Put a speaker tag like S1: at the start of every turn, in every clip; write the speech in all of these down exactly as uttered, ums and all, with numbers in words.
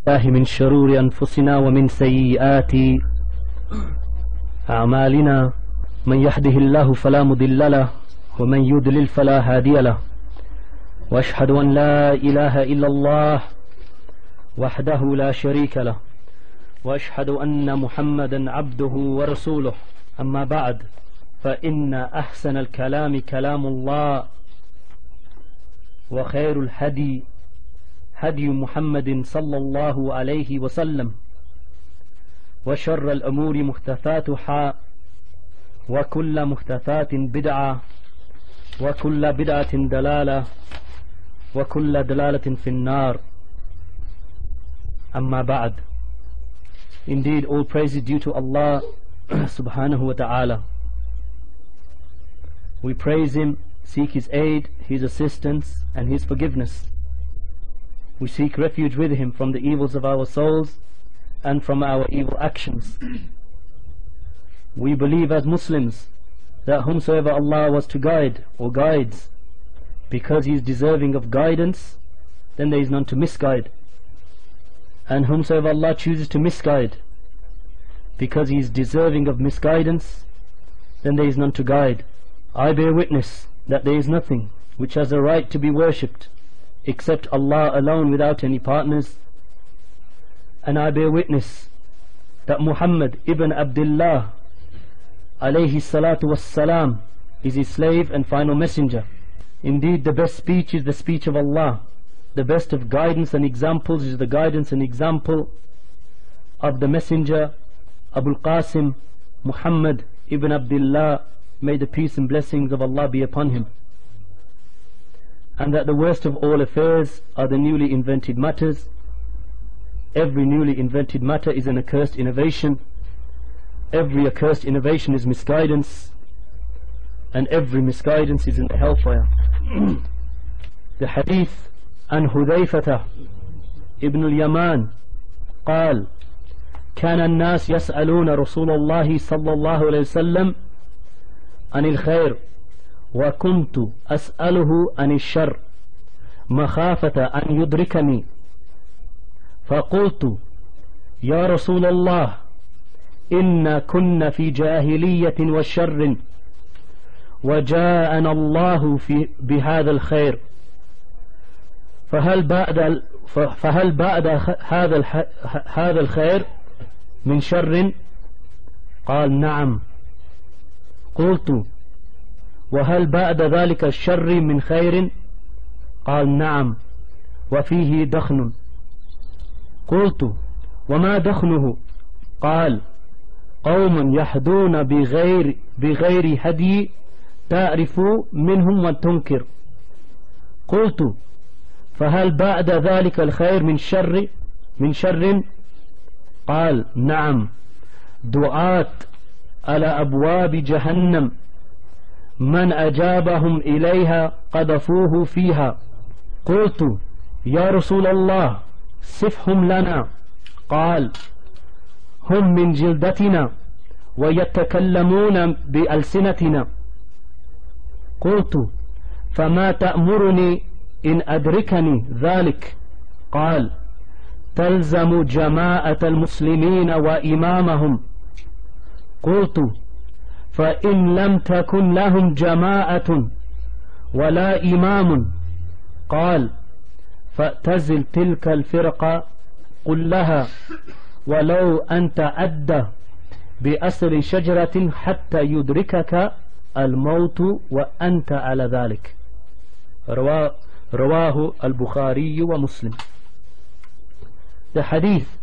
S1: الله من شرور أنفسنا ومن سيئات أعمالنا من يهده الله فلا مضل له ومن يضلل فلا هادي له وأشهد أن لا إله إلا الله وحده لا شريك له وأشهد أن محمدا عبده ورسوله أما بعد فإن أحسن الكلام كلام الله وخير الهدي هدي محمد صلى الله عليه وسلم وشر الأمور محدثاتها وكل محدثات بدعة وكل بدعة دلالة وكل دلالة في النار. أما بعد. Indeed, all praise is due to Allah subhanahu wa ta'ala. We praise Him, seek His aid, His assistance and His forgiveness. We seek refuge with Him from the evils of our souls and from our evil actions. We believe as Muslims that whomsoever Allah was to guide or guides, because He is deserving of guidance, then there is none to misguide. And whomsoever Allah chooses to misguide, because He is deserving of misguidance, then there is none to guide. I bear witness that there is nothing which has a right to be worshipped except Allah alone without any partners, and I bear witness that Muhammad ibn Abdullah alayhi salatu wassalam is His slave and final messenger. Indeed, the best speech is the speech of Allah. The best of guidance and examples is the guidance and example of the messenger Abul Qasim Muhammad ibn Abdullah, may the peace and blessings of Allah be upon him. And that the worst of all affairs are the newly invented matters. Every newly invented matter is an accursed innovation. Every accursed innovation is misguidance, and every misguidance is in the hellfire. The hadith عن حذيفة ابن اليمان قال: كان الناس يسألون رسول الله صلى الله عليه وسلم عن الخير وكنت أسأله عن الشر مخافة أن يدركني، فقلت: يا رسول الله، إنا كنا في جاهلية وشر وجاءنا الله في بهذا الخير، فهل بعد فهل بعد هذا هذا الخير من شر؟ قال: نعم. قلت: وهل بعد ذلك الشر من خير؟ قال: نعم، وفيه دخن. قلت: وما دخنه؟ قال: قوم يهدون بغير بغير هدي تعرف منهم وتنكر. قلت: فهل بعد ذلك الخير من شر من شر؟ قال: نعم، دعاة على أبواب جهنم من أجابهم إليها قذفوه فيها. قلت: يا رسول الله، صفهم لنا. قال: هم من جلدتنا ويتكلمون بألسنتنا. قلت: فما تأمرني إن أدركني ذلك؟ قال: تلزم جماعة المسلمين وإمامهم. قلت: فإن لم تكن لهم جماعة ولا إمام؟ قال: فاعتزل تلك الفرقة كلها ولو أن تعدى بأصل شجرة حتى يدركك الموت وأنت على ذلك. رواه رواه البخاري ومسلم. The hadith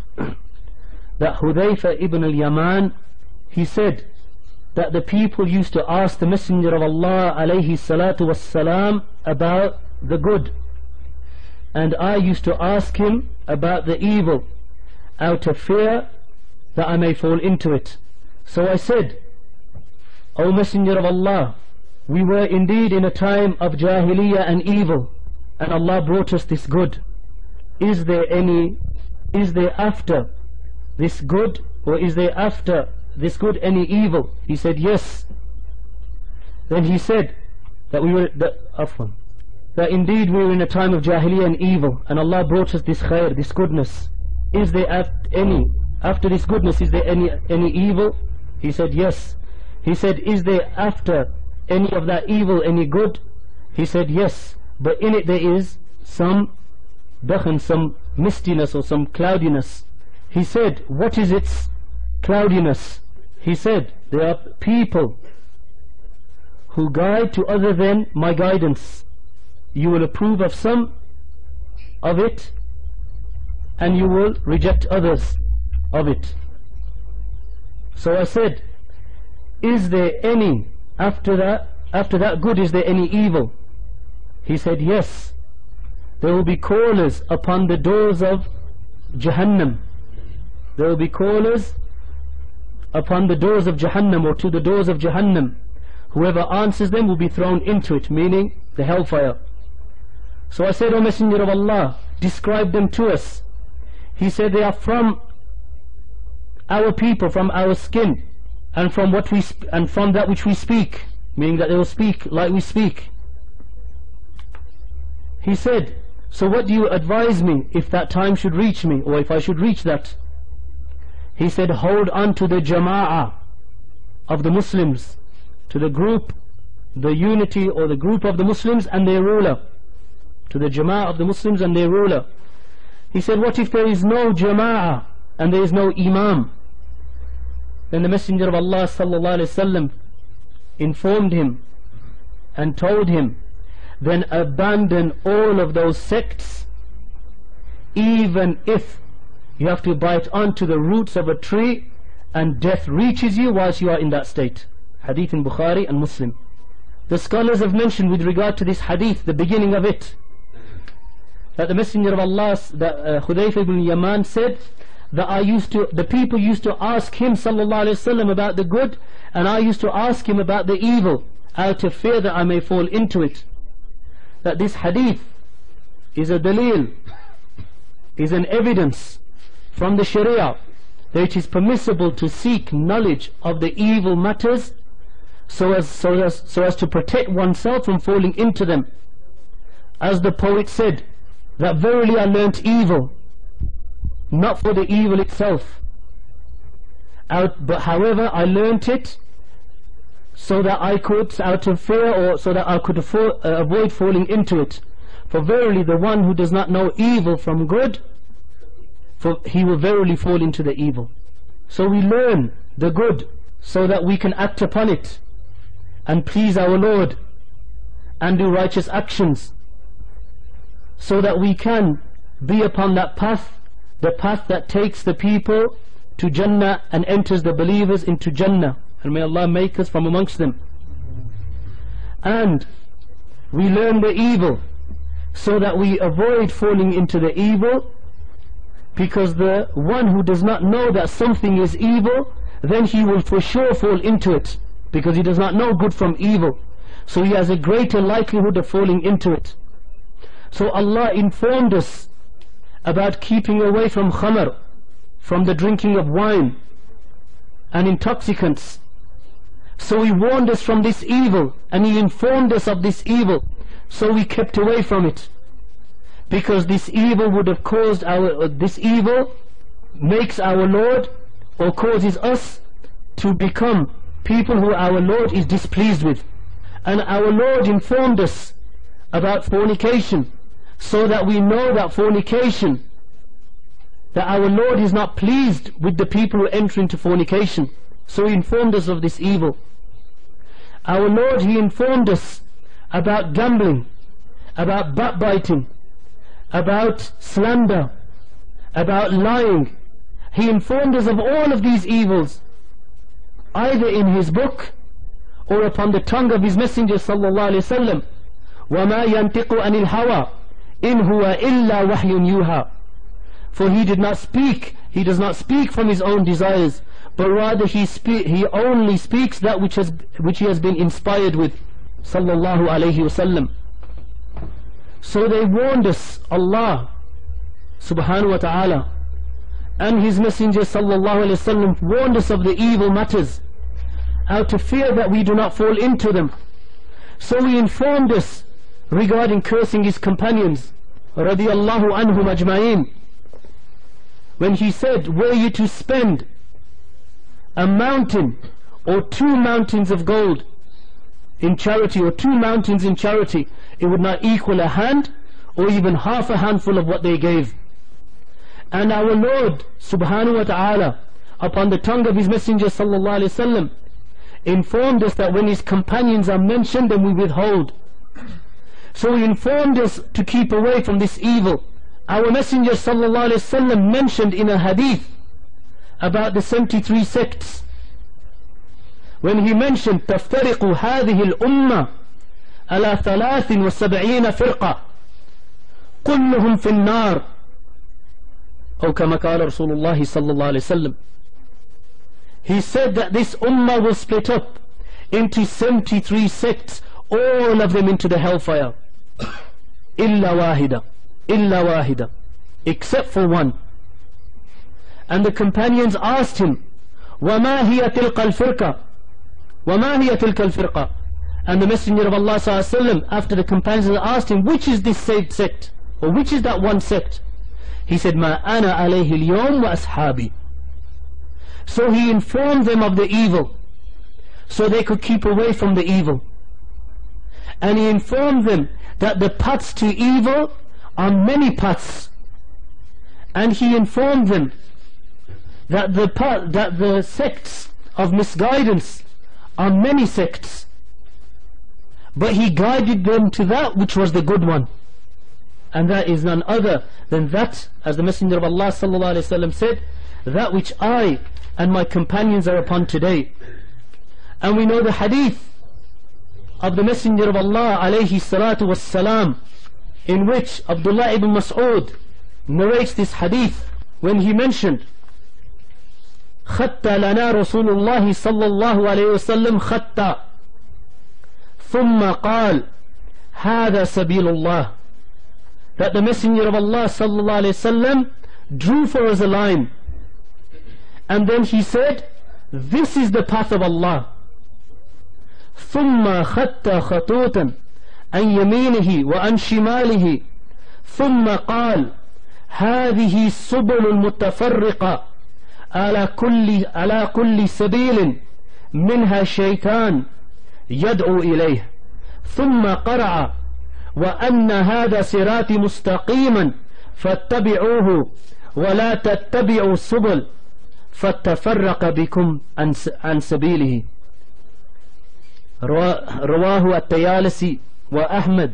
S1: that Hudayfa ibn al-Yaman, he said that the people used to ask the Messenger of Allah alayhi salatu wassalam about the good, and I used to ask him about the evil out of fear that I may fall into it. So I said, O Messenger of Allah, we were indeed in a time of Jahiliyyah and evil, and Allah brought us this good. Is there any, is there after this good, or is there after this good any evil? He said, yes. Then he said that we were, that, afwan, that indeed we are in a time of jahiliyyah and evil, and Allah brought us this khair, this goodness. Is there at any, after this goodness, is there any, any evil? He said, yes. He said, is there after any of that evil any good? He said, yes, but in it there is some dakhan, some mistiness or some cloudiness. He said, what is its cloudiness? He said, there are people who guide to other than my guidance. You will approve of some of it, and you will reject others of it. So I said, is there any, after that, after that good, is there any evil? He said, yes. There will be callers upon the doors of Jahannam. There will be callers upon the doors of Jahannam, or to the doors of Jahannam. Whoever answers them will be thrown into it, meaning the hellfire. So I said, O Messenger of Allah, describe them to us. He said, they are from our people, from our skin, and from what we sp and from that which we speak, meaning that they will speak like we speak. He said, so what do you advise me if that time should reach me, or if I should reach that? He said, hold on to the jama'ah of the Muslims, to the group, the unity or the group of the Muslims and their ruler, to the jama'ah of the Muslims and their ruler. He said, what if there is no jama'ah and there is no imam? Then the Messenger of Allah sallallahu alaihi wasallam informed him and told him, then abandon all of those sects, even if you have to bite onto the roots of a tree and death reaches you whilst you are in that state. Hadith in Bukhari and Muslim. The scholars have mentioned with regard to this hadith, the beginning of it, that the Messenger of Allah, that uh, Hudayfa ibn Yaman said that I used to, the people used to ask him sallallahu alaihi wasallam about the good, and I used to ask him about the evil, out of fear that I may fall into it. That this hadith is a dalil, is an evidence from the Sharia that it is permissible to seek knowledge of the evil matters so as, so as, so as to protect oneself from falling into them. As the poet said, that verily I learnt evil, not for the evil itself, out, but however I learnt it so that I could, out of fear, or so that I could afford, uh, avoid falling into it. For verily the one who does not know evil from good, for he will verily fall into the evil. So we learn the good so that we can act upon it and please our Lord and do righteous actions, so that we can be upon that path, the path that takes the people to Jannah and enters the believers into Jannah. And may Allah make us from amongst them. And we learn the evil so that we avoid falling into the evil, because the one who does not know that something is evil, then he will for sure fall into it, because he does not know good from evil. So he has a greater likelihood of falling into it. So Allah informed us about keeping away from khamr, from the drinking of wine and intoxicants. So he warned us from this evil, and he informed us of this evil, so we kept away from it, because this evil would have caused our uh, this evil makes our Lord, or causes us to become people who our Lord is displeased with. And our Lord informed us about fornication, so that we know that fornication, that our Lord is not pleased with the people who enter into fornication. So he informed us of this evil. Our Lord, he informed us about gambling, about backbiting, about slander, about lying. He informed us of all of these evils, either in his book or upon the tongue of his messenger sallallahu alaihi wasallam. وَمَا يَنْتِقُ عَنِ الْهَوَىٰ إِنْ هُوَ إِلَّا وَحْيٌ يُوحَىٰ. For he did not speak, he does not speak from his own desires, but rather he spe he only speaks that which has which he has been inspired with, sallallahu alaihi wasallam. So they warned us, Allah subhanahu wa ta'ala and his messenger sallallahu alaihi wasallam warned us of the evil matters, out of fear that we do not fall into them. So he informed us regarding cursing his companions radiyallahu anhum ajma'in, when he said, were you to spend a mountain or two mountains of gold in charity, or two mountains in charity, it would not equal a hand or even half a handful of what they gave. And our Lord subhanahu wa ta'ala, upon the tongue of his messenger sallallahu alaihi wasallam, informed us that when his companions are mentioned, then we withhold. So he informed us to keep away from this evil. Our messenger sallallahu alaihi wasallam mentioned in a hadith about the seventy-three sects, when he mentioned تفترق هذه الأمة على ثلاث وسبعين فرقة كلهم في النار أو كما قال رسول الله صلى الله عليه وسلم. He said that this ummah will split up into seventy-three sects, all of them into the hellfire. إلا واحدة, إلا واحدة, except for one. And the companions asked him, وما هي تلك الفرقة, وما هي تلك الفرقة. And the messenger of Allah صلى الله عليه وسلم, after the companions asked him, which is this saved sect, or which is that one sect, he said, ما أنا عليه اليوم وأصحابي. So he informed them of the evil, so they could keep away from the evil. And he informed them that the paths to evil are many paths. And he informed them that the path, that the sects of misguidance are many sects. But he guided them to that which was the good one. And that is none other than that, as the Messenger of Allah sallallahu alaihi wasallam said, that which I and my companions are upon today. And we know the hadith of the Messenger of Allah alayhi salatu wassalam, in which Abdullah ibn Mas'ud narrates this hadith, when he mentioned خَطَّ لَنَا رَسُولُ اللَّهِ صَلَّى اللَّهُ عَلَيْهِ وَسَلَّمْ خَطَّ ثُمَّ قَالْ هَذَا سَبِيلُ اللَّهِ, that the Messenger of Allah sallallahu alayhi wasallam drew for us a line, and then he said, this is the path of Allah. ثُمَّ خَطَّ خَطُوطًا عَنْ يَمِينِهِ وَعَنْ شِمَالِهِ ثُمَّ قَالْ هَذِهِ السُّبُلُ الْمُتَفَرِّقَةِ على كل على كل سبيل منها شيطان يدعو إليه. ثم قرأ وأن هذا صراطي مستقيما فاتبعوه ولا تتبعوا السبل فتفرق بكم عن سبيله. رواه الطيالسي وأحمد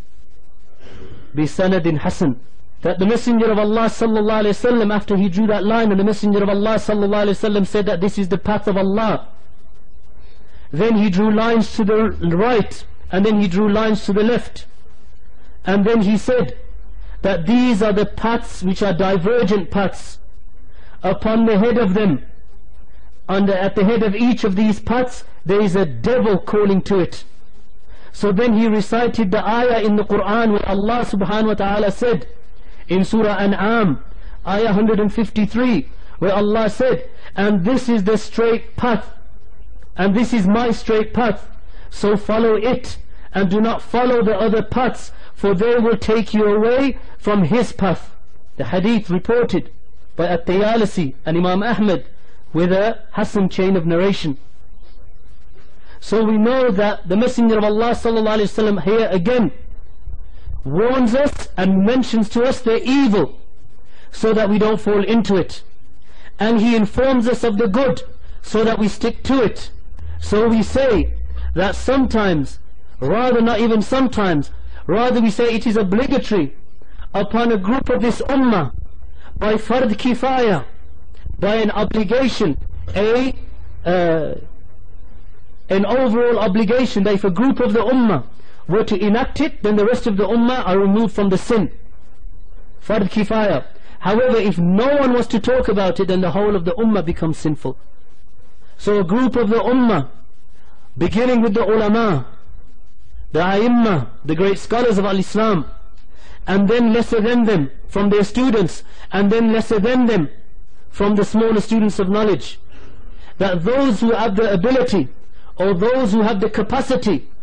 S1: بسند حسن. That the Messenger of Allah sallallahu alaihi wasallam, after he drew that line, and the Messenger of Allah sallallahu alaihi wasallam said that this is the path of Allah, then he drew lines to the right, and then he drew lines to the left, and then he said that these are the paths which are divergent paths. Upon the head of them, under at the head of each of these paths, there is a devil calling to it. So then he recited the ayah in the Quran where Allah subhanahu wa ta'ala said in Surah An'am, ayah one hundred fifty-three, where Allah said, and this is the straight path, and this is my straight path, so follow it, and do not follow the other paths, for they will take you away from his path. The hadith reported by At-Tayalisi and Imam Ahmad with a Hasan chain of narration. So we know that the Messenger of Allah sallallahu alaihi wasallam here again warns us and mentions to us the evil, so that we don't fall into it, and he informs us of the good, so that we stick to it. So we say that sometimes, rather not even sometimes, rather we say it is obligatory upon a group of this ummah, by fard kifaya, by an obligation, a uh, an overall obligation, that if a group of the ummah were to enact it, then the rest of the ummah are removed from the sin. Fard kifaya. However, if no one was to talk about it, then the whole of the ummah becomes sinful. So a group of the ummah, beginning with the ulama, the a'imma, the great scholars of al-Islam, and then lesser than them from their students, and then lesser than them from the smaller students of knowledge, that those who have the ability, or those who have the capacity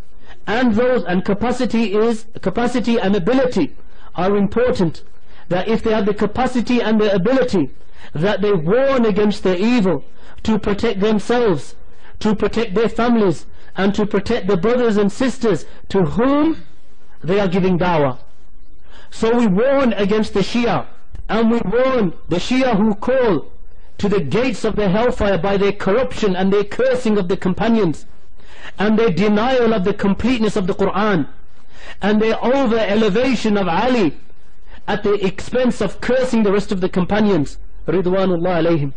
S1: and those, and capacity is, capacity and ability are important, that if they have the capacity and the ability, that they warn against the evil, to protect themselves, to protect their families, and to protect the brothers and sisters to whom they are giving da'wah. So we warn against the Shia, and we warn the Shia who call to the gates of the hellfire by their corruption and their cursing of the companions, and their denial of the completeness of the Qur'an, and their over elevation of Ali at the expense of cursing the rest of the companions, Ridwanullah alayhim.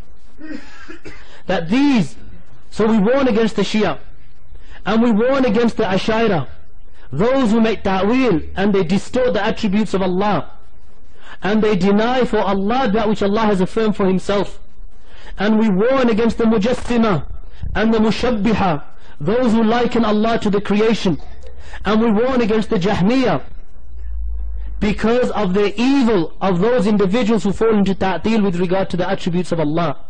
S1: That these, so we warn against the Shia, and we warn against the Ashaira, those who make ta'wil and they distort the attributes of Allah, and they deny for Allah that which Allah has affirmed for Himself. And we warn against the Mujassima and the Mushabbiha, those who liken Allah to the creation. And we warn against the Jahmiyyah because of the evil of those individuals who fall into ta'til with regard to the attributes of Allah.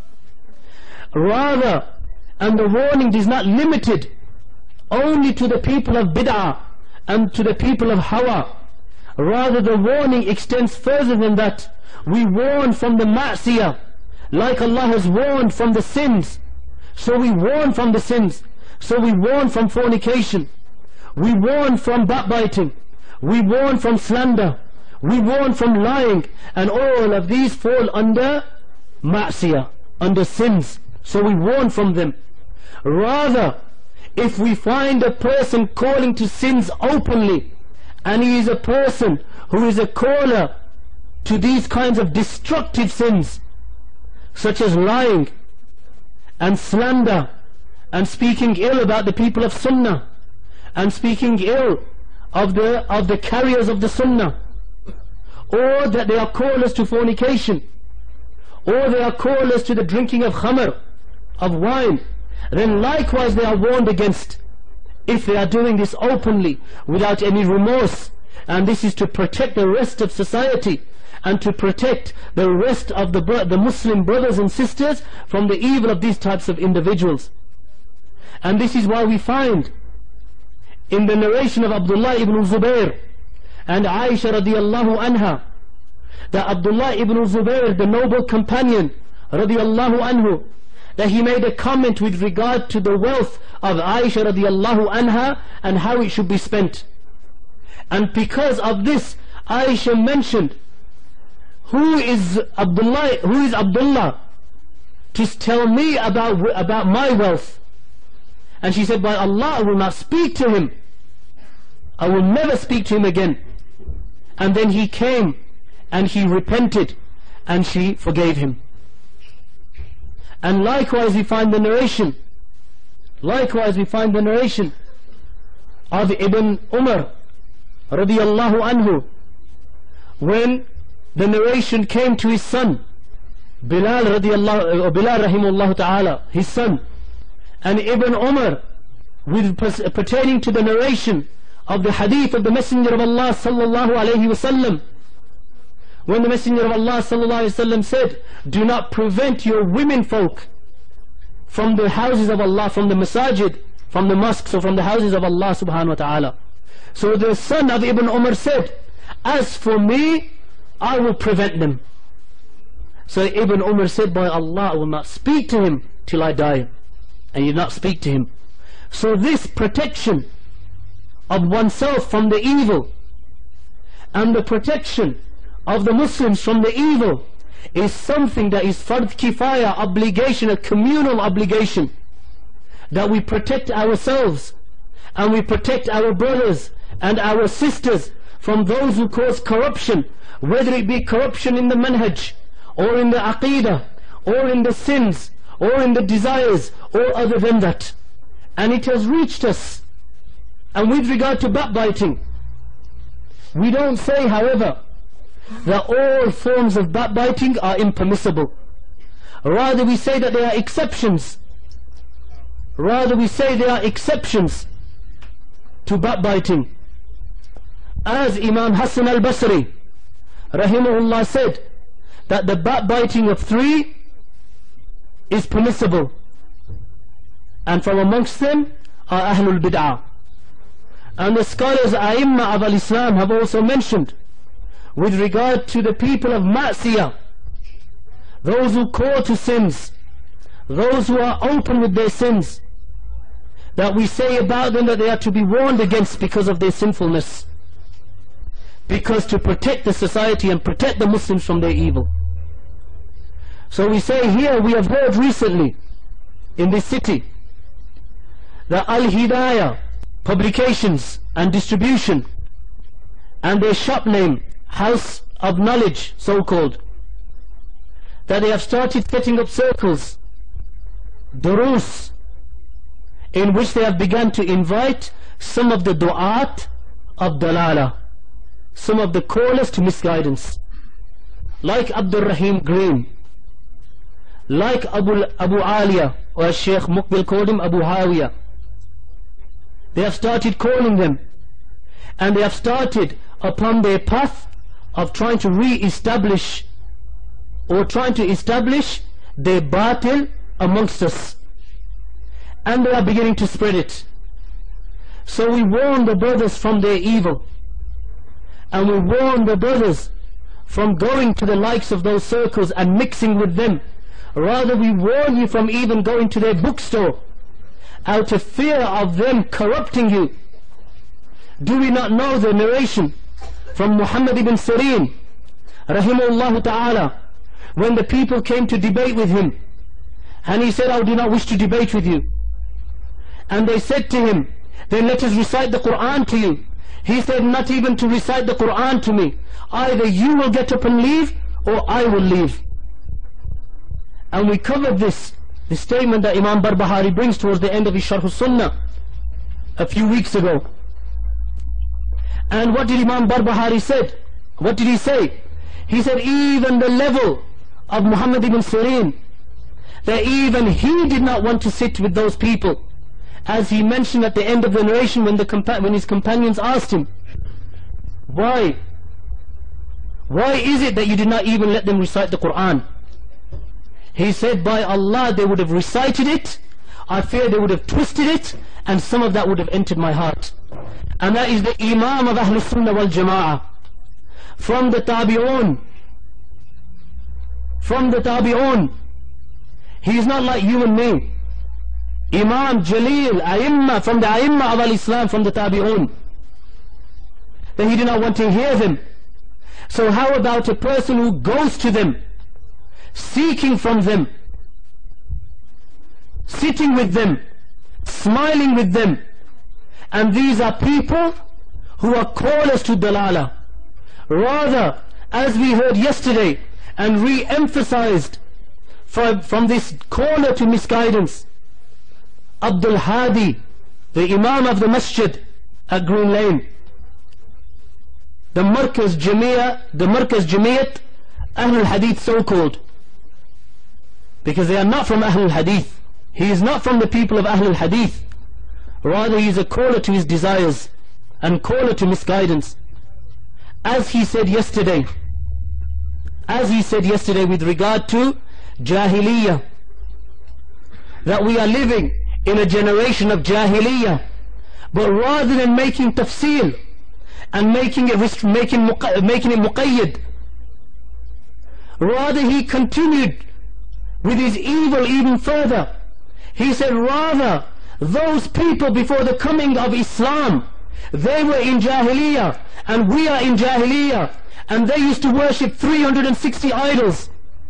S1: Rather, and the warning is not limited only to the people of bid'ah and to the people of hawa. Rather, the warning extends further than that. We warn from the ma'siyah, like Allah has warned from the sins. So we warn from the sins. So we warn from fornication, we warn from backbiting, we warn from slander, we warn from lying, and all of these fall under ma'siyah, under sins. So we warn from them. Rather, if we find a person calling to sins openly, and he is a person who is a caller to these kinds of destructive sins, such as lying and slander, and speaking ill about the people of Sunnah, and speaking ill of the of the carriers of the Sunnah, or that they are callers to fornication, or they are callers to the drinking of khamr, of wine, then likewise they are warned against, if they are doing this openly without any remorse. And this is to protect the rest of society, and to protect the rest of the, the Muslim brothers and sisters from the evil of these types of individuals. And this is why we find in the narration of Abdullah ibn Zubayr and Aisha radiallahu anha, that Abdullah ibn Zubayr, the noble companion radiallahu anhu, that he made a comment with regard to the wealth of Aisha radiallahu anha and how it should be spent. And because of this, Aisha mentioned, who is Abdullah, who is Abdullah to tell me about, about my wealth? And she said, by Allah, I will not speak to him, I will never speak to him again. And then he came and he repented, and she forgave him. And likewise we find the narration likewise we find the narration of Ibn Umar radiallahu anhu, when the narration came to his son Bilal radiallahu uh, Bilal rahimahullah ta'ala, his son. And Ibn Umar, with pertaining to the narration of the hadith of the Messenger of Allah sallallahu alayhi wasallam, when the Messenger of Allah sallallahu alayhi wasallam said, do not prevent your women folk from the houses of Allah, from the masajid, from the mosques, or from the houses of Allah subhanahu wa ta'ala. So the son of Ibn Umar said, as for me, I will prevent them. So Ibn Umar said, by Allah, I will not speak to him till I die. And he did not speak to him. So this protection of oneself from the evil, and the protection of the Muslims from the evil, is something that is fard kifaya, obligation, a communal obligation, that we protect ourselves and we protect our brothers and our sisters from those who cause corruption, whether it be corruption in the manhaj, or in the aqidah, or in the sins, or in the desires, or other than that. And it has reached us. And with regard to backbiting, we don't say, however, that all forms of backbiting are impermissible. Rather we say that there are exceptions. Rather we say there are exceptions to backbiting. As Imam Hassan al-Basri rahimahullah said, that the backbiting of three is permissible, and from amongst them are Ahlul Bid'ah. And the scholars A'imma of Al-Islam have also mentioned, with regard to the people of Ma'siyah, those who call to sins, those who are open with their sins, that we say about them that they are to be warned against because of their sinfulness, because to protect the society and protect the Muslims from their evil. So we say here, we have heard recently in this city that Al-Hidayah publications and distribution and their shop name, House of Knowledge, so-called, that they have started setting up circles, durus, in which they have begun to invite some of the du'at of dalala, some of the callers to misguidance, like Abdul Rahim Green, like Abu, Abu Aliya, or Sheikh Muqbil called him Abu Hawiya. They have started calling them, and they have started upon their path of trying to re-establish or trying to establish their batil amongst us, and they are beginning to spread it. So we warn the brothers from their evil, and we warn the brothers from going to the likes of those circles and mixing with them. Rather, we warn you from even going to their bookstore out of fear of them corrupting you. Do we not know the narration from Muhammad ibn Sirin rahimahullah ta'ala, when the people came to debate with him, and he said, I do not wish to debate with you. And they said to him, then let us recite the Quran to you. He said, not even to recite the Quran to me. Either you will get up and leave, or I will leave. And we covered this, the statement that Imam Barbahari brings towards the end of his Sharh Sunnah a few weeks ago. And what did Imam Barbahari said? What did he say? He said, even the level of Muhammad ibn Sirin, that even he did not want to sit with those people, as he mentioned at the end of the narration when, the compa when his companions asked him, why? Why is it that you did not even let them recite the Quran? He said, by Allah, they would have recited it, I fear they would have twisted it, and some of that would have entered my heart. And that is the Imam of Ahlus-Sunnah wal Jama'ah, from the Tabi'un, from the Tabi'un. He is not like you and me. Imam Jalil, A'imma, from the A'imma of Al-Islam, from the Tabi'un, that he did not want to hear them. So how about a person who goes to them, seeking from them, sitting with them, smiling with them? And these are people who are callers to dalala. Rather, as we heard yesterday and re-emphasized from, from this caller to misguidance, Abdul Hadi, the Imam of the Masjid at Green Lane, the Markaz Jamia, the Markaz Jamiyat Ahlul Hadith, so-called, because they are not from Ahlul Hadith. He is not from the people of Ahlul Hadith. Rather, he is a caller to his desires and caller to misguidance. As he said yesterday, as he said yesterday with regard to Jahiliyyah, that we are living in a generation of Jahiliyyah, but rather than making tafsil and making it making, making it muqayyad, rather he continued with his evil even further. He said, rather, those people before the coming of Islam, they were in Jahiliyyah, and we are in Jahiliyyah, and they used to worship three hundred sixty idols.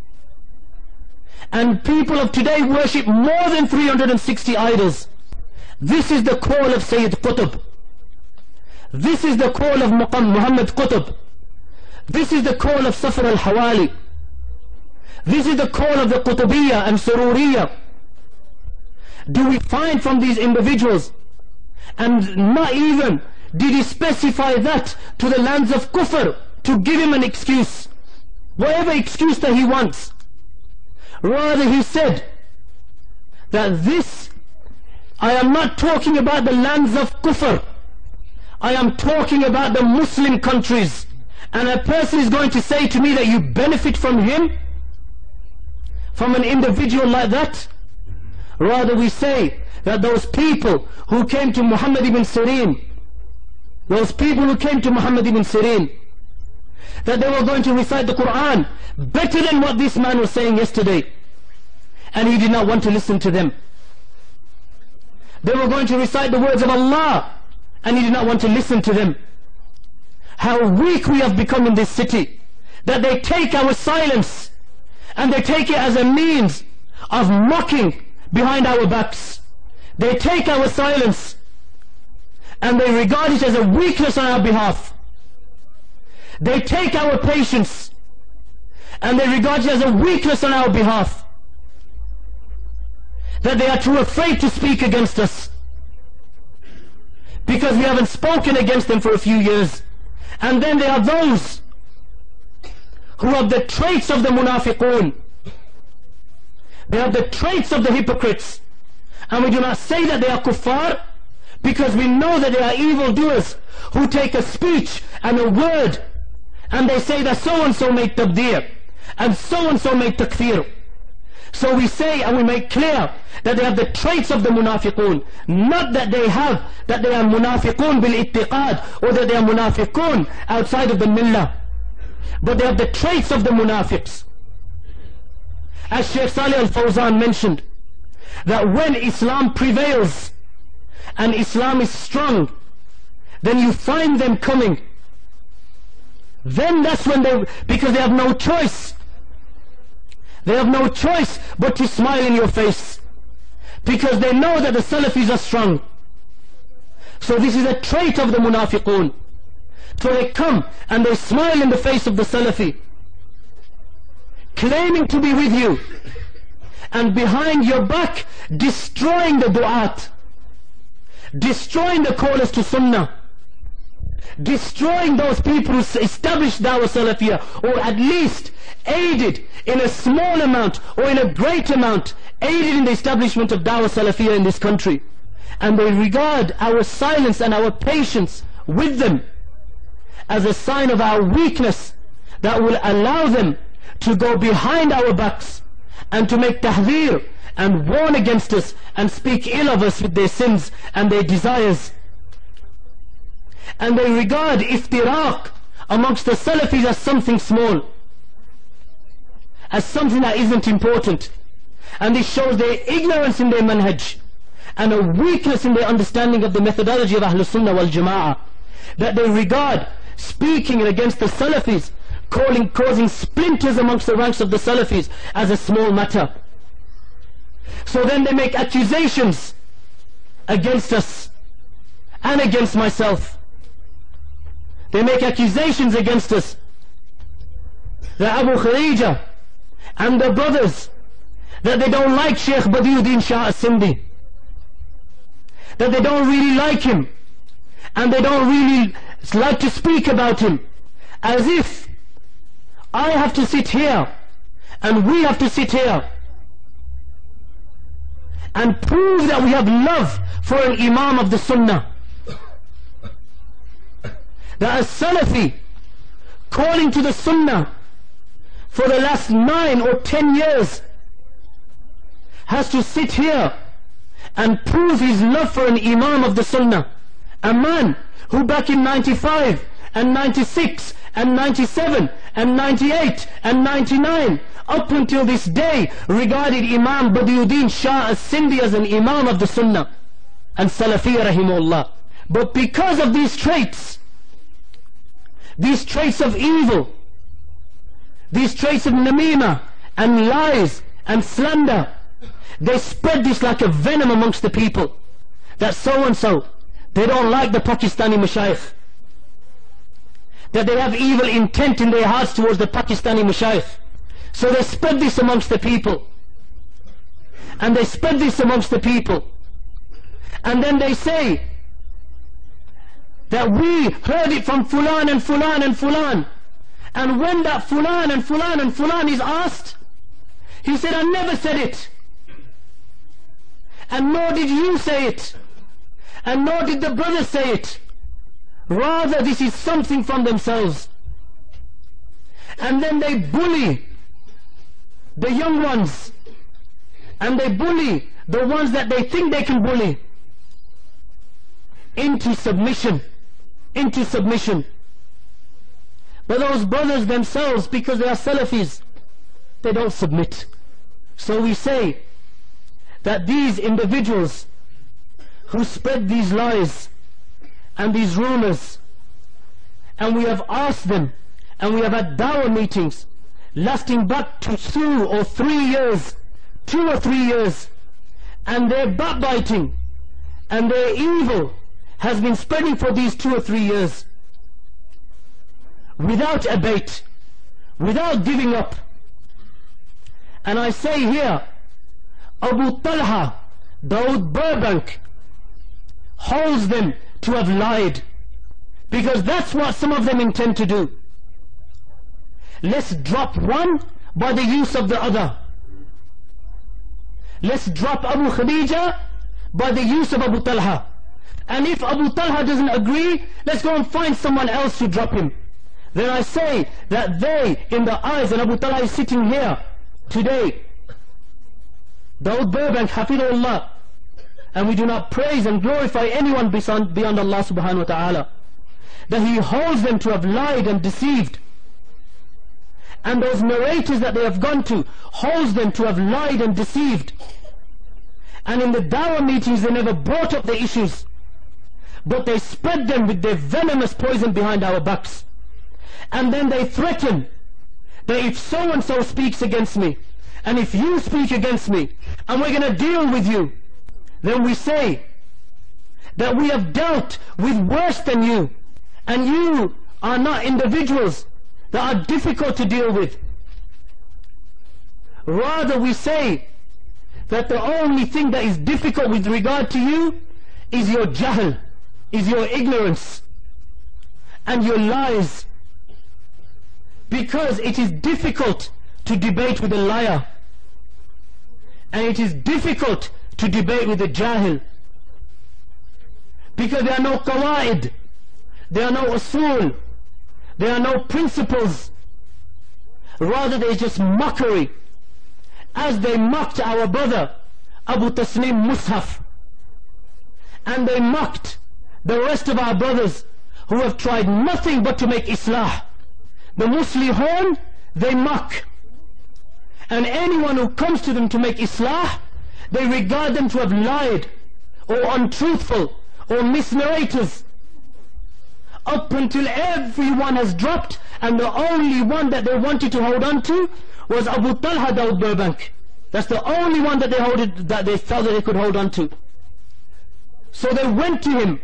S1: And people of today worship more than three hundred sixty idols. This is the call of Sayyid Qutb. This is the call of Muhammad Qutb. This is the call of Safar al-Hawali. This is the call of the Qutubiyya and Sururiyya. Do we find from these individuals, and not even did he specify that to the lands of Kufr to give him an excuse, whatever excuse that he wants. Rather, he said that this, I am not talking about the lands of Kufr, I am talking about the Muslim countries. And a person is going to say to me that you benefit from him, from an individual like that? Rather, we say that those people who came to Muhammad ibn Sirin
S2: those people who came to Muhammad ibn Sirin, that they were going to recite the Quran better than what this man was saying yesterday, and he did not want to listen to them. They were going to recite the words of Allah, and he did not want to listen to them. How weak we have become in this city, that they take our silence and they take it as a means of mocking behind our backs. They take our silence and they regard it as a weakness on our behalf. They take our patience and they regard it as a weakness on our behalf, that they are too afraid to speak against us because we haven't spoken against them for a few years. And then there are those who have the traits of the munafiqun. They have the traits of the hypocrites. And we do not say that they are kuffar, because we know that they are evildoers who take a speech and a word and they say that so and so made tabdir and so and so made takfir. So we say and we make clear that they have the traits of the munafiqun, not that they have that they are munafiqun bil ittiqad, or that they are munafiqun outside of the millah, but they have the traits of the munafiqs. As Shaykh Salih al-Fawzan mentioned, that when Islam prevails and Islam is strong, then you find them coming. Then that's when they, because they have no choice, they have no choice but to smile in your face, because they know that the Salafis are strong. So this is a trait of the munafiqun. So they come and they smile in the face of the Salafi, claiming to be with you, and behind your back destroying the du'at, destroying the callers to Sunnah, destroying those people who established Da'wah Salafiyyah, or at least aided in a small amount or in a great amount, aided in the establishment of Da'wah Salafiyyah in this country. And they regard our silence and our patience with them as a sign of our weakness that will allow them to go behind our backs and to make tahdir and warn against us and speak ill of us with their sins and their desires. And they regard iftiraq amongst the Salafis as something small, as something that isn't important. And this shows their ignorance in their manhaj and a weakness in their understanding of the methodology of Ahlus-Sunnah wal Jama'ah, that they regard speaking against the Salafis, calling, causing splinters amongst the ranks of the Salafis, as a small matter. So then they make accusations against us and against myself. They make accusations against us that Abu Kharija and the brothers, that they don't like Shaykh Badiuddin Shah as-Sindhi, that they don't really like him, and they don't really like to speak about him, as if I have to sit here and we have to sit here and prove that we have love for an Imam of the Sunnah. That a Salafi calling to the Sunnah for the last nine or ten years has to sit here and prove his love for an Imam of the Sunnah, a man who back in ninety-five and ninety-six and ninety-seven and ninety-eight and ninety-nine up until this day regarded Imam Badiuddin Shah as-Sindhi as an Imam of the Sunnah and Salafi rahimahullah. But because of these traits, these traits of evil, these traits of namima and lies and slander, they spread this like a venom amongst the people, that so and so, they don't like the Pakistani mashayikh, that they have evil intent in their hearts towards the Pakistani mashayikh. So they spread this amongst the people, and they spread this amongst the people, and then they say that we heard it from Fulan and Fulan and Fulan. And when that Fulan and Fulan and Fulan is asked, he said, I never said it, and nor did you say it, and nor did the brothers say it. Rather, this is something from themselves. And then they bully the young ones, and they bully the ones that they think they can bully into submission. into submission. But those brothers themselves, because they are Salafis, they don't submit. So we say that these individuals who spread these lies and these rumors, and we have asked them, and we have had da'wah meetings lasting back to two or three years, two or three years, and their backbiting and their evil has been spreading for these two or three years without abate, without giving up. And I say here, Abu Talha, Dawood Burbank, holds them to have lied, because that's what some of them intend to do. Let's drop one by the use of the other. Let's drop Abu Khadija by the use of Abu Talha. And if Abu Talha doesn't agree, let's go and find someone else to drop him. Then I say that they, in the eyes, and Abu Talha is sitting here today, Dawood Burbank, Hafidullah, and we do not praise and glorify anyone beyond, beyond Allah subhanahu wa ta'ala, that he holds them to have lied and deceived. And those narrators that they have gone to holds them to have lied and deceived. And in the da'wah meetings they never brought up the issues, but they spread them with their venomous poison behind our backs. And then they threaten that if so and so speaks against me, and if you speak against me, and we're going to deal with you, then we say that we have dealt with worse than you, and you are not individuals that are difficult to deal with. Rather, we say that the only thing that is difficult with regard to you is your jahl, is your ignorance and your lies, because it is difficult to debate with a liar, and it is difficult to debate with a jahil, because there are no qawaid, there are no usul, there are no principles. Rather, there is just mockery, as they mocked our brother Abu Taslim Mushaf, and they mocked the rest of our brothers who have tried nothing but to make islah. The Muslihun, they mock, and anyone who comes to them to make islah, they regard them to have lied or untruthful or misnarrators, up until everyone has dropped, and the only one that they wanted to hold on to was Abu Talha Dawood Burbank. That's the only one that they hold it, that they felt that they could hold on to. So they went to him,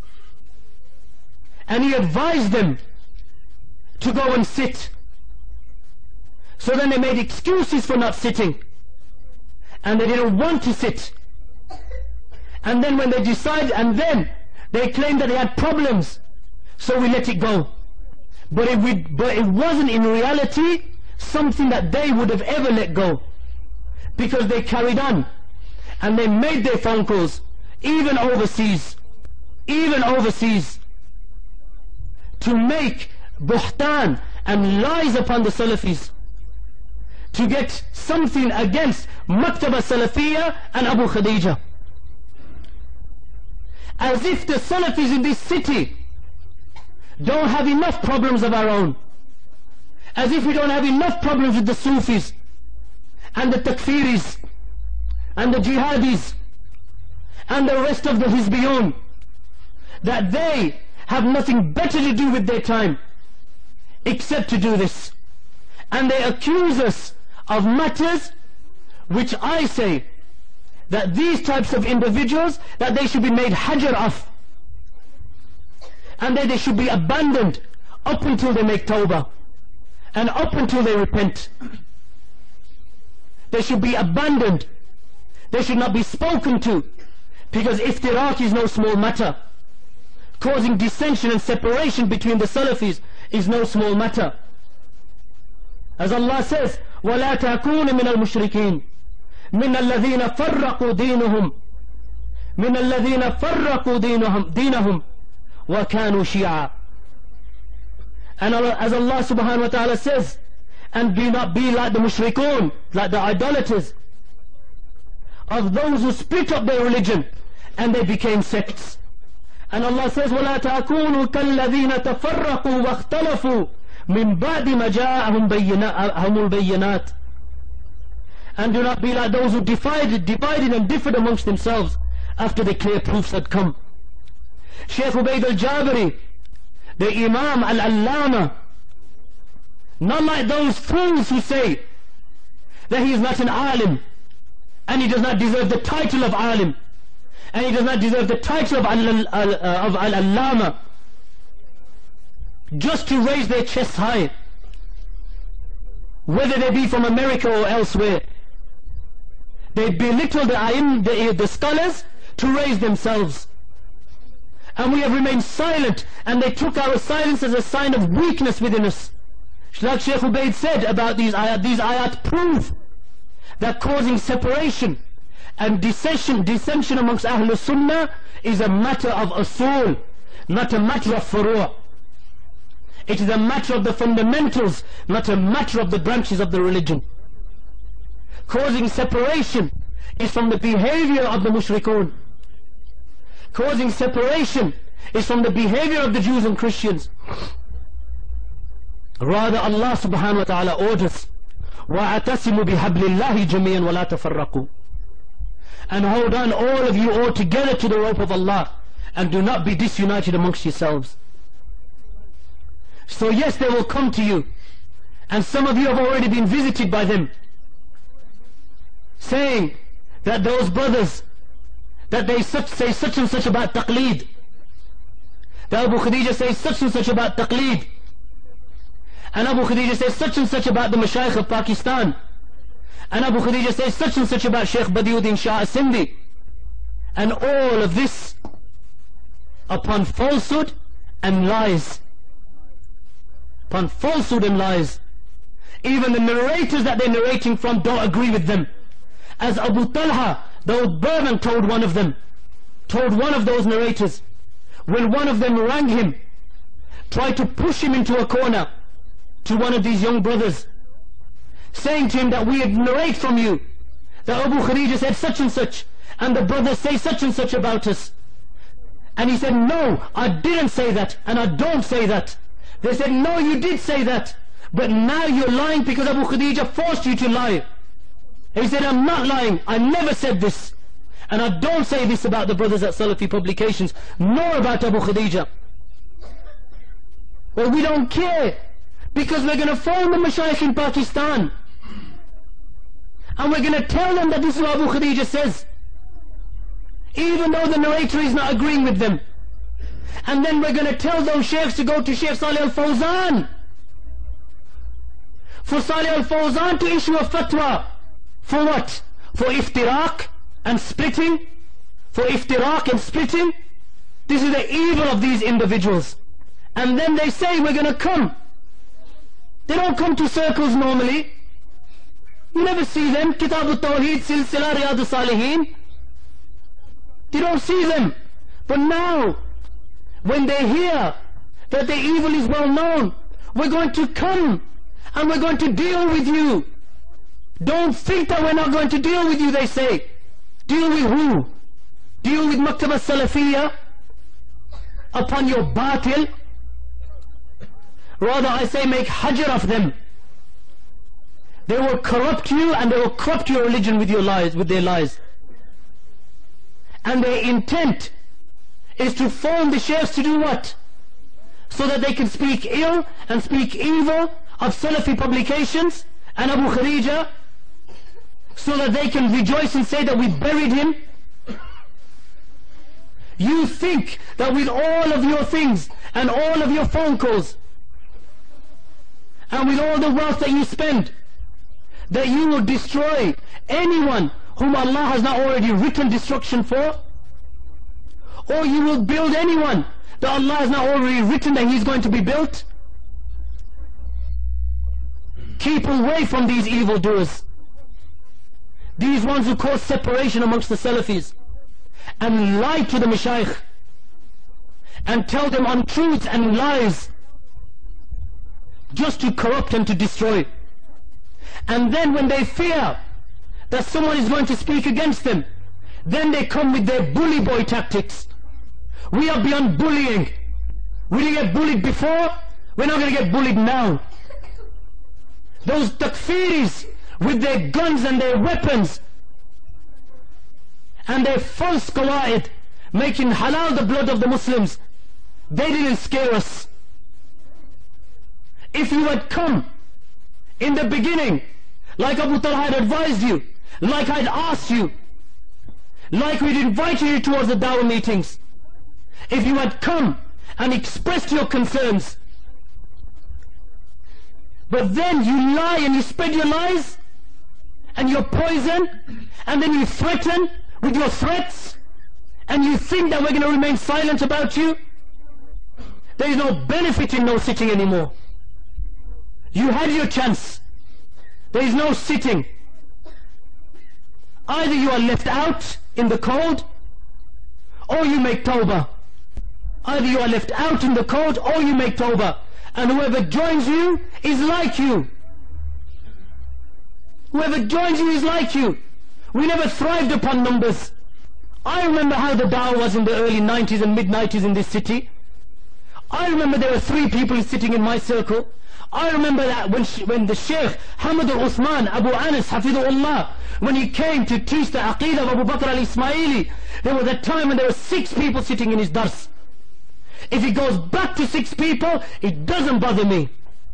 S2: and he advised them to go and sit. So then they made excuses for not sitting, and they didn't want to sit. And then when they decided, and then they claimed that they had problems, so we let it go. But it, we, but it wasn't in reality something that they would have ever let go, because they carried on, and they made their phone calls, even overseas, even overseas, to make buhtan and lies upon the Salafis, to get something against Da'wah Salafiyyah and Abu Khadija, as if the Salafis in this city don't have enough problems of our own, as if we don't have enough problems with the Sufis and the Takfiris and the Jihadis and the rest of the Hizbiyun, that they have nothing better to do with their time except to do this. And they accuse us of matters which I say that these types of individuals, that they should be made hajar of, and that they should be abandoned up until they make tawbah, and up until they repent. They should be abandoned. They should not be spoken to, because iftiraq is no small matter. Causing dissension and separation between the Salafis is no small matter. As Allah says, وَلَا تَكُونَ مِنَ الْمُشْرِكِينَ مِنَ الَّذِينَ فَرَّقُوا دِينُهُمْ مِنَ الَّذِينَ فَرَّقُوا دِينُهُمْ دِينَهُمْ وَكَانُوا شِيَعًا. And Allah, as Allah subhanahu wa ta'ala says, and do not be like the mushrikun, like the idolaters, of those who split up their religion and they became sects. And Allah says, وَلَا تَكُونُوا كَالَّذِينَ تَفَرَّقُوا وَاخْتَلَفُوا مِنْ بَعْدِ مَا جَاءَهُمُ الْبَيِّنَاتِ. And do not be like those who divided, divided and differed amongst themselves after the clear proofs had come. Shaykh Ubaid al-Jabari, the Imam al-Allama, not like those fools who say that he is not an alim and he does not deserve the title of alim and he does not deserve the title of al-Allama, just to raise their chests high, whether they be from America or elsewhere. They belittle the, the, the scholars to raise themselves. And we have remained silent, and they took our silence as a sign of weakness within us. Like Shaykh Ubaid said about these ayat, these ayat prove that causing separation and dissension, dissension amongst Ahlus-Sunnah is a matter of usul, not a matter of furu'. It is a matter of the fundamentals, not a matter of the branches of the religion. Causing separation is from the behavior of the mushrikun. Causing separation is from the behavior of the Jews and Christians. Rather, Allah subhanahu wa ta'ala orders, وَاعْتَسِمُوا بِحَبْلِ اللَّهِ جَمِيعًا وَلَا تَفَرَّقُوا. And hold on, all of you, all together to the rope of Allah, and do not be disunited amongst yourselves. So yes, they will come to you, and some of you have already been visited by them, saying that those brothers, that they such, say such and such about taqleed, that Abu Khadija says such and such about taqleed, and Abu Khadija says such and such about the Mashaykh of Pakistan, and Abu Khadija says such and such about Shaykh Badiuddin Shah Sindhi, and all of this upon falsehood and lies. Upon falsehood and lies. Even the narrators that they're narrating from don't agree with them. As Abu Talha, the old Burman, told one of them, told one of those narrators, when one of them rang him, tried to push him into a corner to one of these young brothers, saying to him that we narrate from you that Abu Khadija said such and such, and the brothers say such and such about us. And he said, no, I didn't say that, and I don't say that. They said, no, you did say that, but now you're lying because Abu Khadija forced you to lie. He said, I'm not lying, I never said this, and I don't say this about the brothers at Salafi publications, nor about Abu Khadija. Well, we don't care, because we're going to phone the Mashaykh in Pakistan, and we're going to tell them that this is what Abu Khadija says, even though the narrator is not agreeing with them. And then we're going to tell those sheikhs to go to Shaykh Salih al-Fawzan, for Salih al-Fawzan to issue a fatwa. For what? For iftiraq and splitting? For iftiraq and splitting? This is the evil of these individuals. And then they say we're going to come. They don't come to circles normally. You never see them. Kitab al-Tawheed, Silsila, Riyad al-Salihin. You don't see them. But now, when they hear that the evil is well known, we're going to come and we're going to deal with you. Don't think that we're not going to deal with you, they say. Deal with who? Deal with Da'wah Salafiyyah upon your batil? Rather, I say, make hajr of them. They will corrupt you, and they will corrupt your religion with your lies, with their lies. And their intent is to form the sheikhs to do what? So that they can speak ill and speak evil of Salafi publications and Abu Khadija, so that they can rejoice and say that we buried him. You think that with all of your things and all of your phone calls and with all the wealth that you spend, that you will destroy anyone whom Allah has not already written destruction for? Or you will build anyone that Allah has not already written that he's going to be built? Keep away from these evildoers, these ones who cause separation amongst the Salafis, and lie to the Mashaykh and tell them untruths and lies just to corrupt and to destroy. And then when they fear that someone is going to speak against them, then they come with their bully boy tactics. We are beyond bullying. We didn't get bullied before, we're not going to get bullied now. Those takfiris with their guns and their weapons and their false qawaid, making halal the blood of the Muslims, they didn't scare us. If you had come in the beginning, like Abu Talha had advised you, like I'd asked you, like we'd invited you towards the dawah meetings, if you had come and expressed your concerns, but then you lie and you spread your lies and your poison, and then you threaten with your threats, and you think that we're going to remain silent about you, there is no benefit in no sitting anymore. You had your chance. There is no sitting. Either you are left out in the cold, or you make tawbah. Either you are left out in the cold, or you make tawbah. And whoever joins you is like you. Whoever joins you is like you. We never thrived upon numbers. I remember how the dawah was in the early nineties and mid nineties in this city. I remember there were three people sitting in my circle. I remember that when, she, when the Shaykh Hamad al-Uthman Abu Anas Hafidhullah, when he came to teach the Aqeedah of Abu Bakr al-Ismaili, there was a time when there were six people sitting in his dars. If he goes back to six people, it doesn't bother me.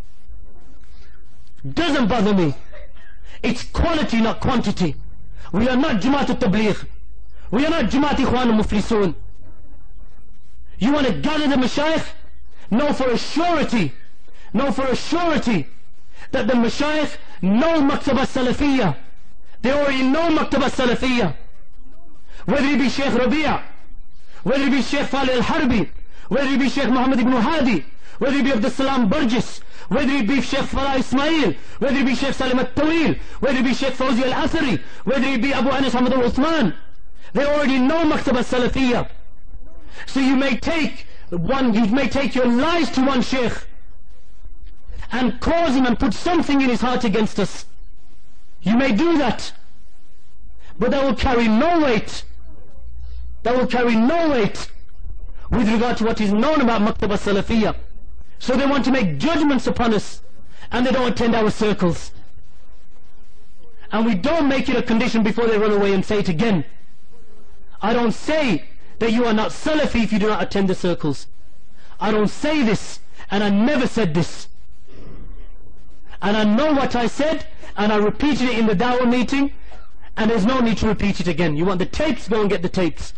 S2: Doesn't bother me. It's quality, not quantity. We are not Jamaat al-Tabligh. We are not Jamaat Ikhwan al-Muflisoon. You want to gather the Mashayikh? Know for a surety, know for a surety that the Mashayikh know Maktaba Salafiyyah. They already know Maktaba Salafiyyah. Whether it be Shaykh Rabi', whether it be Shaykh Falih al-Harbi, whether it be Shaykh Muhammad ibn Hadi, whether it be Abdul Salam Burgess, whether it be Shaykh Farah Ismail, whether it be Shaykh Salim al-Tawil, whether it be Shaykh Fawzi al-Athari, whether it be Abu Anas Hamad al-Uthman, they already know Maktaba Salafiyyah. So you may take one, you may take your lies to one Shaykh and cause him and put something in his heart against us. You may do that, but that will carry no weight. That will carry no weight with regard to what is known about Maktaba Salafiyyah. So they want to make judgments upon us, and they don't attend our circles. And we don't make it a condition before they run away and say it again. I don't say that you are not Salafi if you do not attend the circles. I don't say this, and I never said this. And I know what I said, and I repeated it in the dawah meeting, and there's no need to repeat it again. You want the tapes? Go and get the tapes.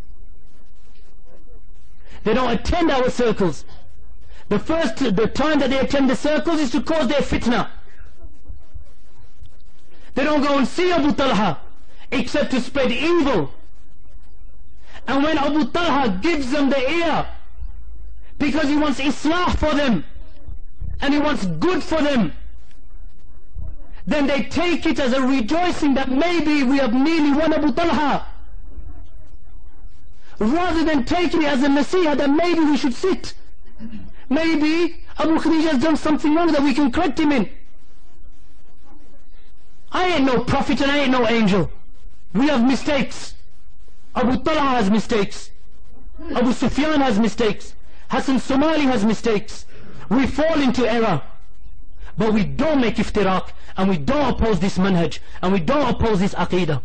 S2: They don't attend our circles. The first, the time that they attend the circles is to cause their fitna. They don't go and see Abu Talha except to spread evil. And when Abu Talha gives them the ear because he wants islah for them and he wants good for them, then they take it as a rejoicing that maybe we have nearly won Abu Talha, rather than taking it as a nasiha that maybe we should sit. Maybe Abu Khadija has done something wrong that we can correct him in. I ain't no prophet and I ain't no angel. We have mistakes. Abu Talha has mistakes. Abu Sufyan has mistakes. Hassan Somali has mistakes. We fall into error. But we don't make iftiraq, and we don't oppose this manhaj, and we don't oppose this aqeedah.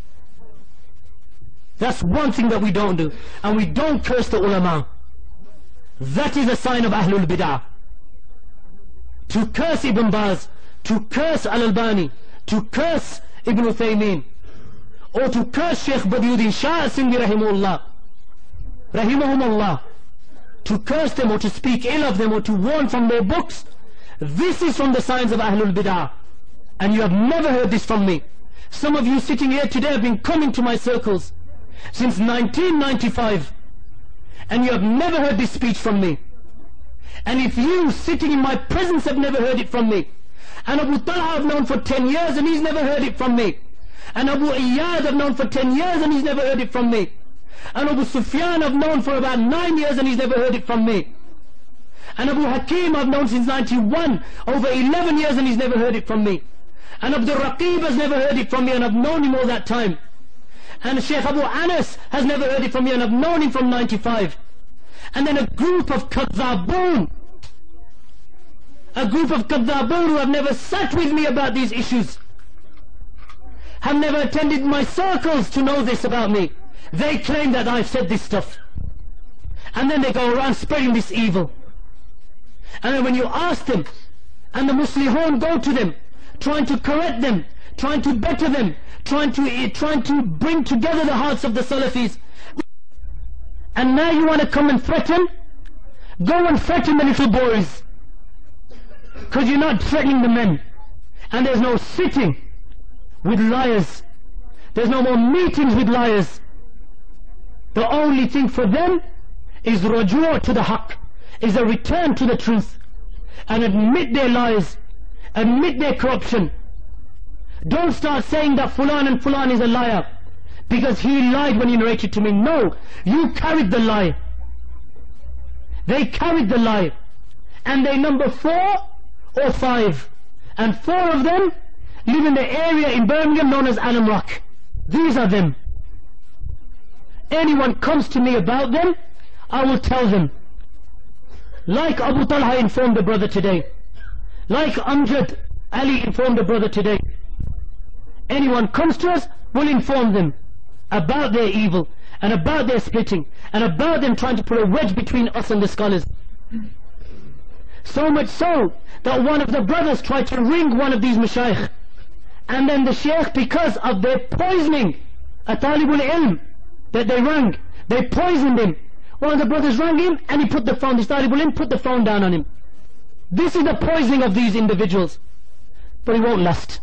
S2: That's one thing that we don't do. And we don't curse the ulama. That is a sign of Ahlul Bid'ah. To curse Ibn Baz, to curse Al-Albani, to curse Ibn Uthaymeen, or to curse Shaykh Badiuddin Shah Sindhi Rahimahullah, Rahimahumullah, to curse them or to speak ill of them or to warn from their books, this is from the signs of Ahlul Bid'ah. And you have never heard this from me. Some of you sitting here today have been coming to my circles since nineteen ninety-five, and you have never heard this speech from me. And if you sitting in my presence have never heard it from me, and Abu Talha I've known for ten years and he's never heard it from me, and Abu Iyad I've known for ten years and he's never heard it from me, and Abu Sufyan I've known for about nine years and he's never heard it from me, and Abu Hakim I've known since ninety-one, over eleven years, and he's never heard it from me, and Abdul Raqib has never heard it from me and I've known him all that time, and Shaykh Abu Anas has never heard it from me and I've known him from ninety-five. And then a group of kadhaboon, a group of kadhaboon who have never sat with me about these issues, have never attended my circles to know this about me. They claim that I've said this stuff. And then they go around spreading this evil. And then when you ask them, and the Muslihun go to them, trying to correct them, trying to better them, trying to trying to bring together the hearts of the Salafis, and now you want to come and threaten? Go and threaten the little boys, because you're not threatening the men. And there's no sitting with liars, there's no more meetings with liars. The only thing for them is rujuu to the haqq, is a return to the truth, and admit their lies, admit their corruption. Don't start saying that Fulan and Fulan is a liar because he lied when he narrated to me. No, you carried the lie. They carried the lie, and they number four or five, and four of them live in the area in Birmingham known as Alam Rock. These are them. Anyone comes to me about them, I will tell them. Like Abu Talha informed the brother today, like Amjad Ali informed the brother today. Anyone comes to us, we'll inform them about their evil, and about their splitting, and about them trying to put a wedge between us and the scholars. So much so that one of the brothers tried to ring one of these mashayikh, and then the sheikh, because of their poisoning a talibul ilm that they rang, they poisoned him. One of the brothers rang him, and he put the phone, this talibul ilm put the phone down on him. This is the poisoning of these individuals. But it won't last.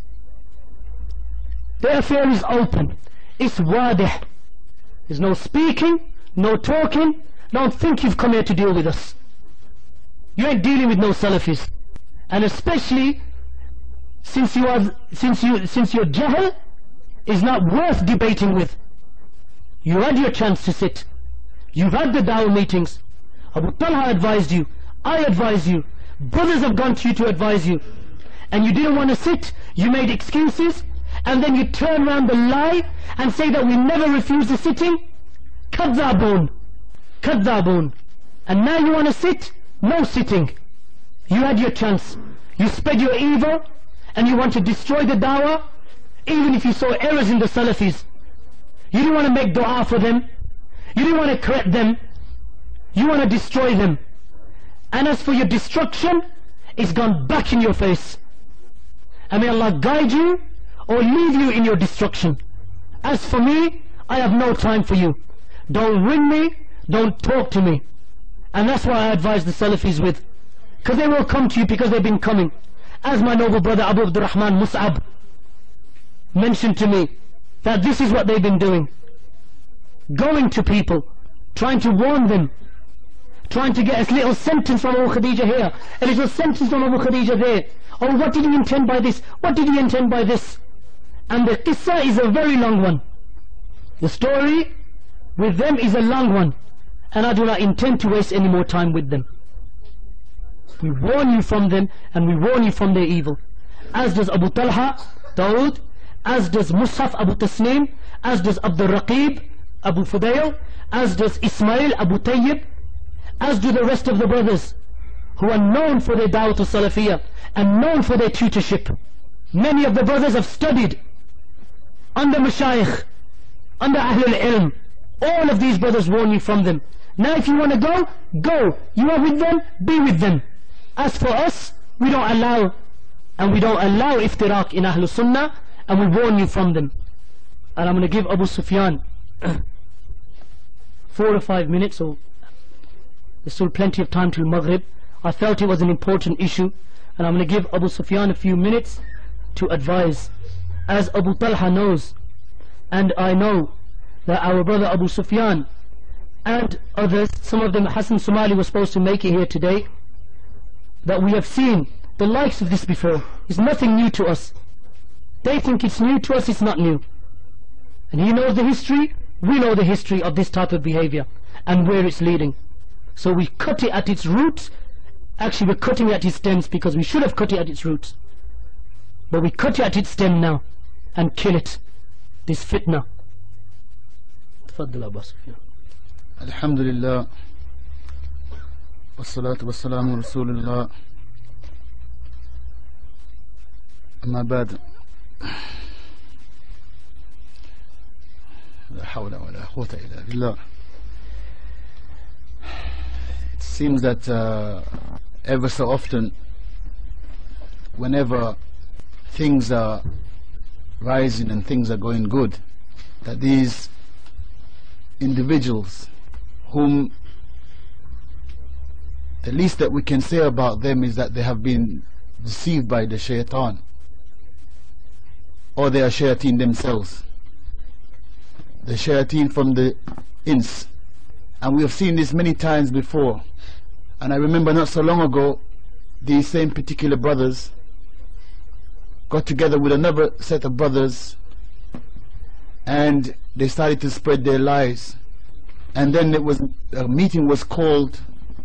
S2: Their affair is open, it's wadih. There's no speaking, no talking. Don't think you've come here to deal with us. You ain't dealing with no Salafis. And especially since you are since you since your jahl is not worth debating with. You had your chance to sit. You've had the da'wah meetings. Abu Talha advised you, I advise you, brothers have gone to you to advise you, and you didn't want to sit. You made excuses, and then you turn around the lie and say that we never refuse the sitting. Kadhabun, kadhabun. And now you want to sit? No sitting. You had your chance. You spread your evil, and you want to destroy the da'wah, even if you saw errors in the Salafis. You didn't want to make dua for them. You didn't want to correct them. You want to destroy them. And as for your destruction, it's gone back in your face. And may Allah guide you or leave you in your destruction. As for me, I have no time for you. Don't ring me, don't talk to me. And that's why I advise the Salafis with, because they will come to you because they've been coming. As my noble brother Abu Abdurrahman Mus'ab mentioned to me, that this is what they've been doing. Going to people, trying to warn them, trying to get a little sentence from Abu Khadija here, a little sentence from Abu Khadija there. Oh, what did he intend by this? What did he intend by this? And the qissa is a very long one. The story with them is a long one, and I do not intend to waste any more time with them. We warn you from them, and we warn you from their evil. As does Abu Talha, Dawood, as does Mus'haf Abu Tasnim, as does Abdul Raqib, Abu Fudayl, as does Ismail Abu Tayyib, as do the rest of the brothers who are known for their Da'wah Salafiyyah and known for their tutorship. Many of the brothers have studied under Mashayikh, under Ahlul Ilm. All of these brothers warn you from them. Now if you want to go, go. You are with them, be with them. As for us, we don't allow, and we don't allow iftiraq in Ahlus-Sunnah, and we warn you from them. And I'm going to give Abu Sufyan four or five minutes, so there's still plenty of time till Maghrib. I felt it was an important issue, and I'm going to give Abu Sufyan a few minutes to advise. As Abu Talha knows, and I know that our brother Abu Sufyan and others, some of them, Hassan Somali was supposed to make it here today, that we have seen the likes of this before. It's nothing new to us. They think it's new to us, it's not new. And he knows the history, we know the history of this type of behavior and where it's leading. So we cut it at its roots. Actually we're cutting it at its stems, because we should have cut it at its roots. But we cut it at its stem now and kill it. This fitna. تفضل أبو سفيان.
S3: الحمد لله والصلاة والسلام على رسول الله أما بعد لا حول ولا قوة إلا بالله. It seems that uh, ever so often, whenever things are rising and things are going good, that these individuals whom the least that we can say about them is that they have been deceived by the shaitan, or they are shayateen themselves, the shayateen from the ins. And we have seen this many times before. And I remember not so long ago, these same particular brothers got together with another set of brothers and they started to spread their lies. And then it was a meeting was called.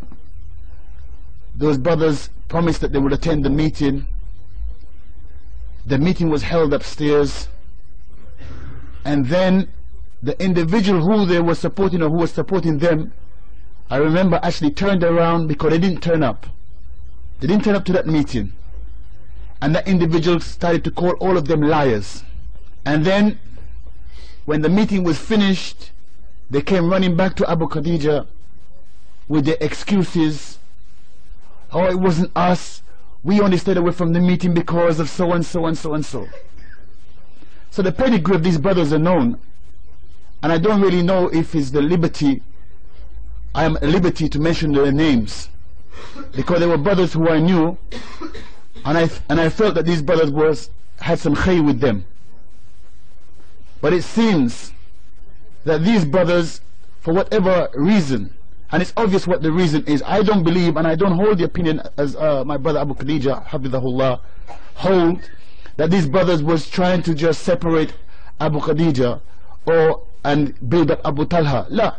S3: Those brothers promised that they would attend the meeting. The meeting was held upstairs, and then the individual who they were supporting, or who was supporting them, I remember actually turned around because they didn't turn up. They didn't turn up to that meeting. And that individual started to call all of them liars. And then when the meeting was finished, they came running back to Abu Khadija with their excuses. Oh, it wasn't us. We only stayed away from the meeting because of so and so and so and so. So the pedigree of these brothers are known. And I don't really know if it's the liberty, I am at liberty to mention their names, because they were brothers who I knew, and I and I felt that these brothers was had some khayr with them. But it seems that these brothers, for whatever reason, and it's obvious what the reason is, I don't believe, and I don't hold the opinion as uh, my brother Abu Khadija, Hafidhahullah, hold that these brothers was trying to just separate Abu Khadija or and build up Abu Talha. La.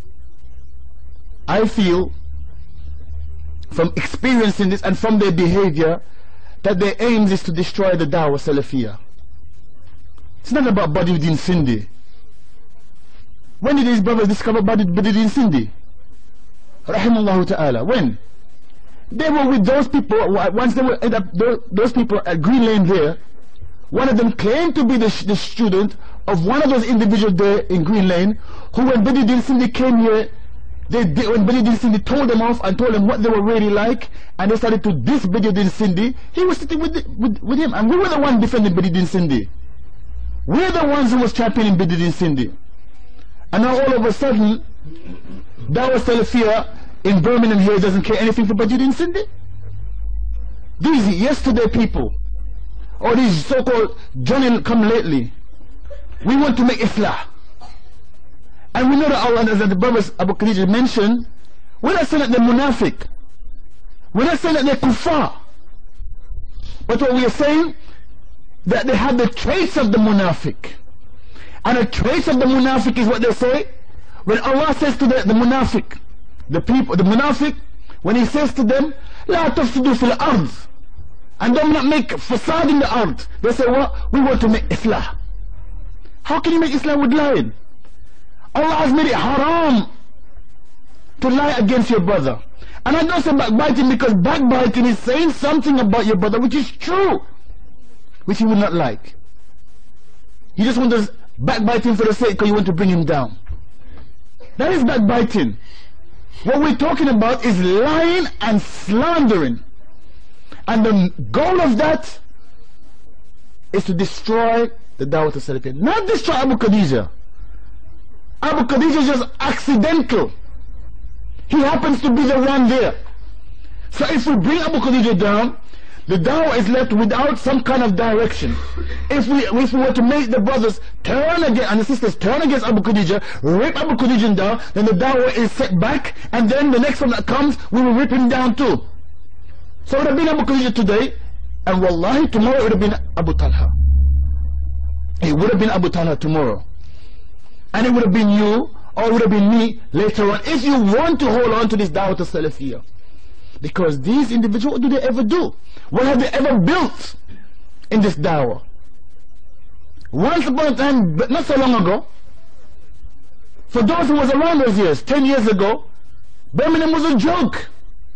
S3: I feel from experiencing this and from their behavior that their aims is to destroy the Da'wah Salafiyyah. It's not about Badruddin Sindhi. When did these brothers discover Badruddin Sindhi? Rahimahullah ta'ala. When? They were with those people. Once they were those, those people at Green Lane there, one of them claimed to be the, the student of one of those individuals there in Green Lane, who when Badruddin Sindhi came here, they, they, when Badruddin Sindhi told them off and told them what they were really like, and they started to diss Badruddin Sindhi, he was sitting with, the, with, with him, and we were the ones defending Badruddin Sindhi. We're the ones who was championing Badruddin Sindhi. And now all of a sudden, Da'wah Salafiyyah in Birmingham here doesn't care anything for Badruddin Sindhi. These yesterday people, or these so-called Johnny come lately, we want to make Islah. And we know that Allah, as the brothers Abu Khadija mentioned, we're not saying that they're munafiq, we're not saying that they're kuffar, but what we are saying, that they have the traits of the munafiq. And the traits of the munafiq is what they say when Allah says to the, the munafiq, the people, the munafiq, when he says to them, La tufsidu fil ard, and do not make fasad in the ard, they say, what? We want to make Islah. How can you make Islam with lying? Allah has made it haram to lie against your brother. And I don't say backbiting, because backbiting is saying something about your brother which is true, which you would not like. You just want to backbite him for the sake because you want to bring him down. That is backbiting. What we're talking about is lying and slandering. And the goal of that is to destroy the Da'wah Salafiyyah. Not destroy Abu Khadija. Abu Khadija is just accidental. He happens to be the one there. So if we bring Abu Khadija down, the Da'wah is left without some kind of direction. If we if we were to make the brothers turn against, and the sisters turn against Abu Khadija, rip Abu Khadija down, then the Da'wah is set back, and then the next one that comes, we will rip him down too. So it would have been Abu Khadija today, and wallahi tomorrow it would have been Abu Talha. It would have been Abu Talha tomorrow. And it would have been you, or it would have been me later on, if you want to hold on to this Da'wah Salafiyyah. Because these individuals, what do they ever do? What have they ever built in this Da'wah? Once upon a time, but not so long ago, for those who was around those years, ten years ago, Birmingham was a joke.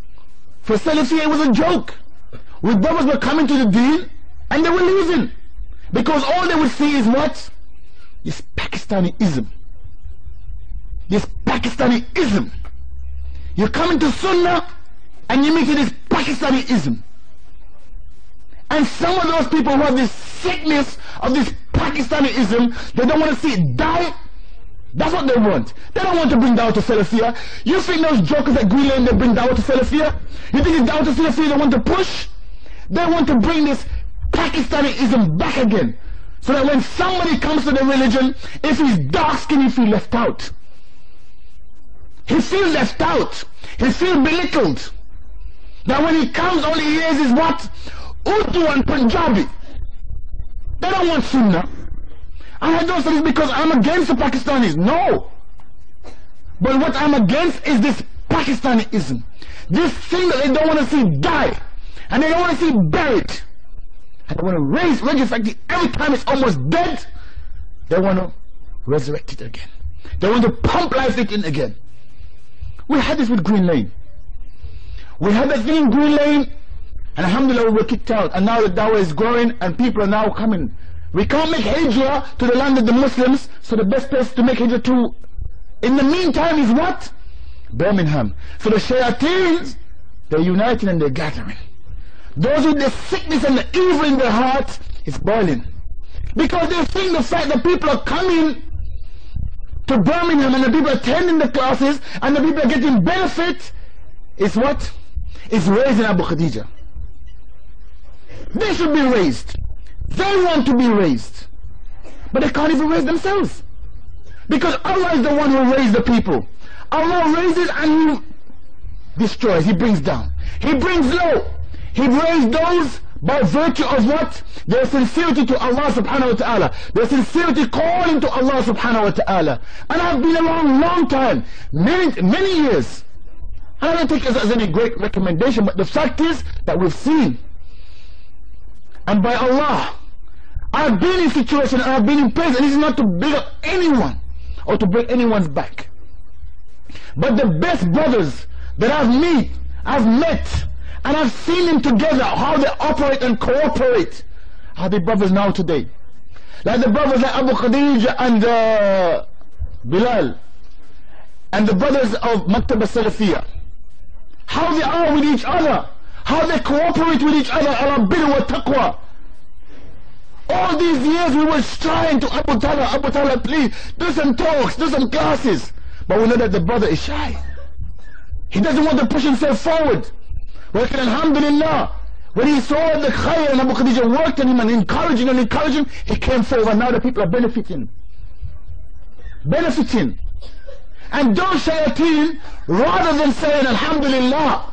S3: For Salafiyyah it was a joke. We brothers were coming to the deen and they were leaving. Because all they would see is what? This Pakistani-ism. This Pakistani-ism. You come into Sunnah and you meet this Pakistani-ism. And some of those people who have this sickness of this Pakistani-ism, they don't want to see it die. That's what they want. They don't want to bring Da'wah to Salafiyyah. You think those jokers at Green Lane, they bring Da'wah to Salafiyyah? You think it's Da'wah to Salafiyyah they want to push? They want to bring this Pakistani-ism back again. So that when somebody comes to the religion, if he's dark skinned, he feels left out. He feels left out. He feels belittled. Now when he comes, all he hears is what? Urdu and Punjabi. They don't want Sunnah. And I don't say this because I'm against the Pakistanis. No. But what I'm against is this Pakistani-ism. This thing that they don't want to see die. And they don't want to see buried. And they want to raise, resurrect it every time it's almost dead. They want to resurrect it again. They want to pump life it in again. We had this with Green Lane. We had that thing in Green Lane, and alhamdulillah we were kicked out. And now the Da'wah is growing and people are now coming. We can't make hijrah to the land of the Muslims, so the best place to make hijrah to in the meantime is what? Birmingham. So the shayateens, they're uniting and they're gathering. Those with the sickness and the evil in their heart, it's boiling. Because they think the fact that people are coming to Birmingham and the people are attending the classes and the people are getting benefit is what? It's raising Abu Khadija. They should be raised. They want to be raised. But they can't even raise themselves. Because Allah is the one who raised the people. Allah raises and He destroys, He brings down. He brings low. He raised those by virtue of what? Their sincerity to Allah subhanahu wa ta'ala. Their sincerity calling to Allah subhanahu wa ta'ala. And I've been around a long time. Many, many years. I don't take it as any great recommendation, but the fact is that we've seen. And by Allah, I've been in situations and I've been in place, and this is not to big up anyone or to break anyone's back. But the best brothers that I've met, I've met, and I've seen them together, how they operate and cooperate, are the brothers now today. Like the brothers like Abu Khadija and uh, Bilal, and the brothers of Maktaba Salafiyyah. How they are with each other, how they cooperate with each other, ala birr wa taqwa. All these years we were trying to Abu Talha, Abu Talha, please, do some talks, do some classes. But we know that the brother is shy. He doesn't want to push himself forward. But alhamdulillah, when he saw the khair and Abu Khadija worked on him and encouraging and encouraging, he came forward, and now the people are benefiting. Benefiting. And those shayateen, rather than saying alhamdulillah,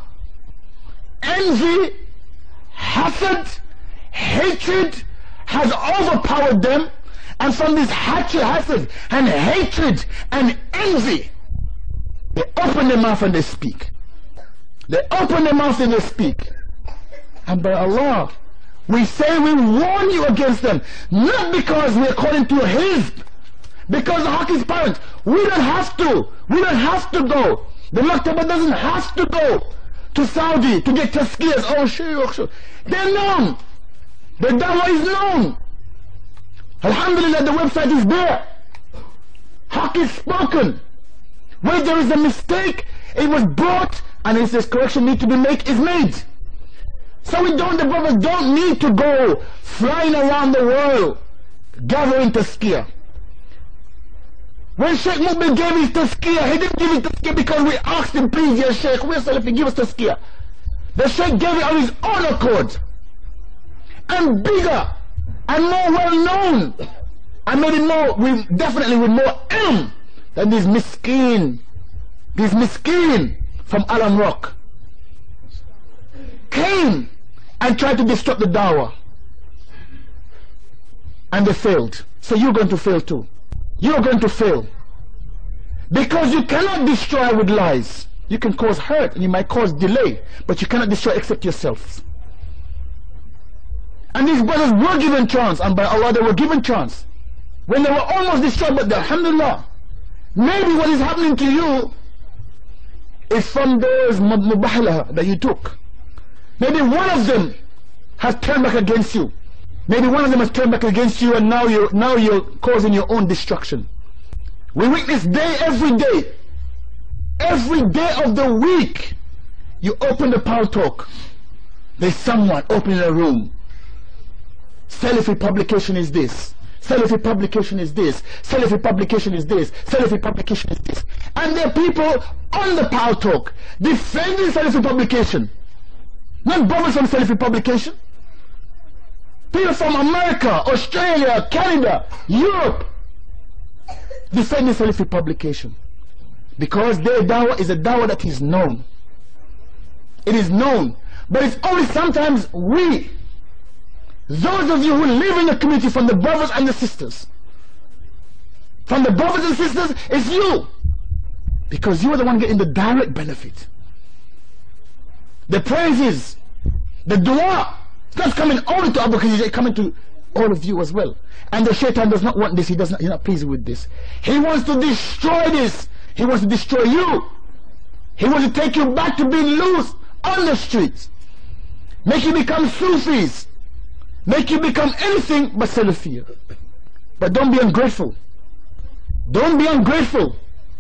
S3: envy, hasad, hatred has overpowered them, and from this hatred, hasad and hatred and envy, they open their mouth and they speak. They open their mouth and they speak. And by Allah, we say we warn you against them, not because we are calling to a hizb, because the haq is parent. We don't have to. We don't have to go. The Maktaba doesn't have to go to Saudi to get tazkiyahs. Oh, shaykh, they're known. The Da'wah is known. Alhamdulillah, the website is there. Haq is spoken. Where there is a mistake, it was brought, and it says correction need to be made, is made. So we don't, the brothers don't need to go flying around the world gathering tazkiyah. When Sheikh Mubin gave his tazkiyah, he didn't give his tazkiyah because we asked him, please, ya Sheikh, we're Salafi, give us tazkiyah. The Sheikh gave it on his own accord. And bigger, and more well known, and made it more, with, definitely with more ilm than these miskeen, these miskeen from Alam Rock came and tried to disrupt the Da'wah, and they failed. So you're going to fail too. You're going to fail, because you cannot destroy with lies. You can cause hurt and you might cause delay, but you cannot destroy except yourselves. And these brothers were given chance, and by Allah they were given chance when they were almost destroyed. But alhamdulillah, maybe what is happening to you is from those mubahala that you took. Maybe one of them has turned back against you. Maybe one of them has turned back against you, and now you're, now you're causing your own destruction. We witness day every day. Every day of the week, you open the Power Talk. There's someone opening a room. Salafi publication is this. Salafi publication is this. Salafi publication is this. Salafi publication is this. And there are people on the Power Talk defending Salafi publication. Not brothers from Salafi publication. People from America, Australia, Canada, Europe defending Salafi publication. Because their dawah is a dawah that is known. It is known. But it's only sometimes we, those of you who live in the community, from the brothers and the sisters, from the brothers and sisters, it's you. Because you are the one getting the direct benefit. The praises, the dua, it's not coming only to Abu Khadija, it's coming to all of you as well. And the shaitan does not want this. He does not, he's not pleased with this. He wants to destroy this. He wants to destroy you. He wants to take you back to being loose on the streets. Make you become Sufis. Make you become anything but Salafiyyah. But don't be ungrateful. Don't be ungrateful.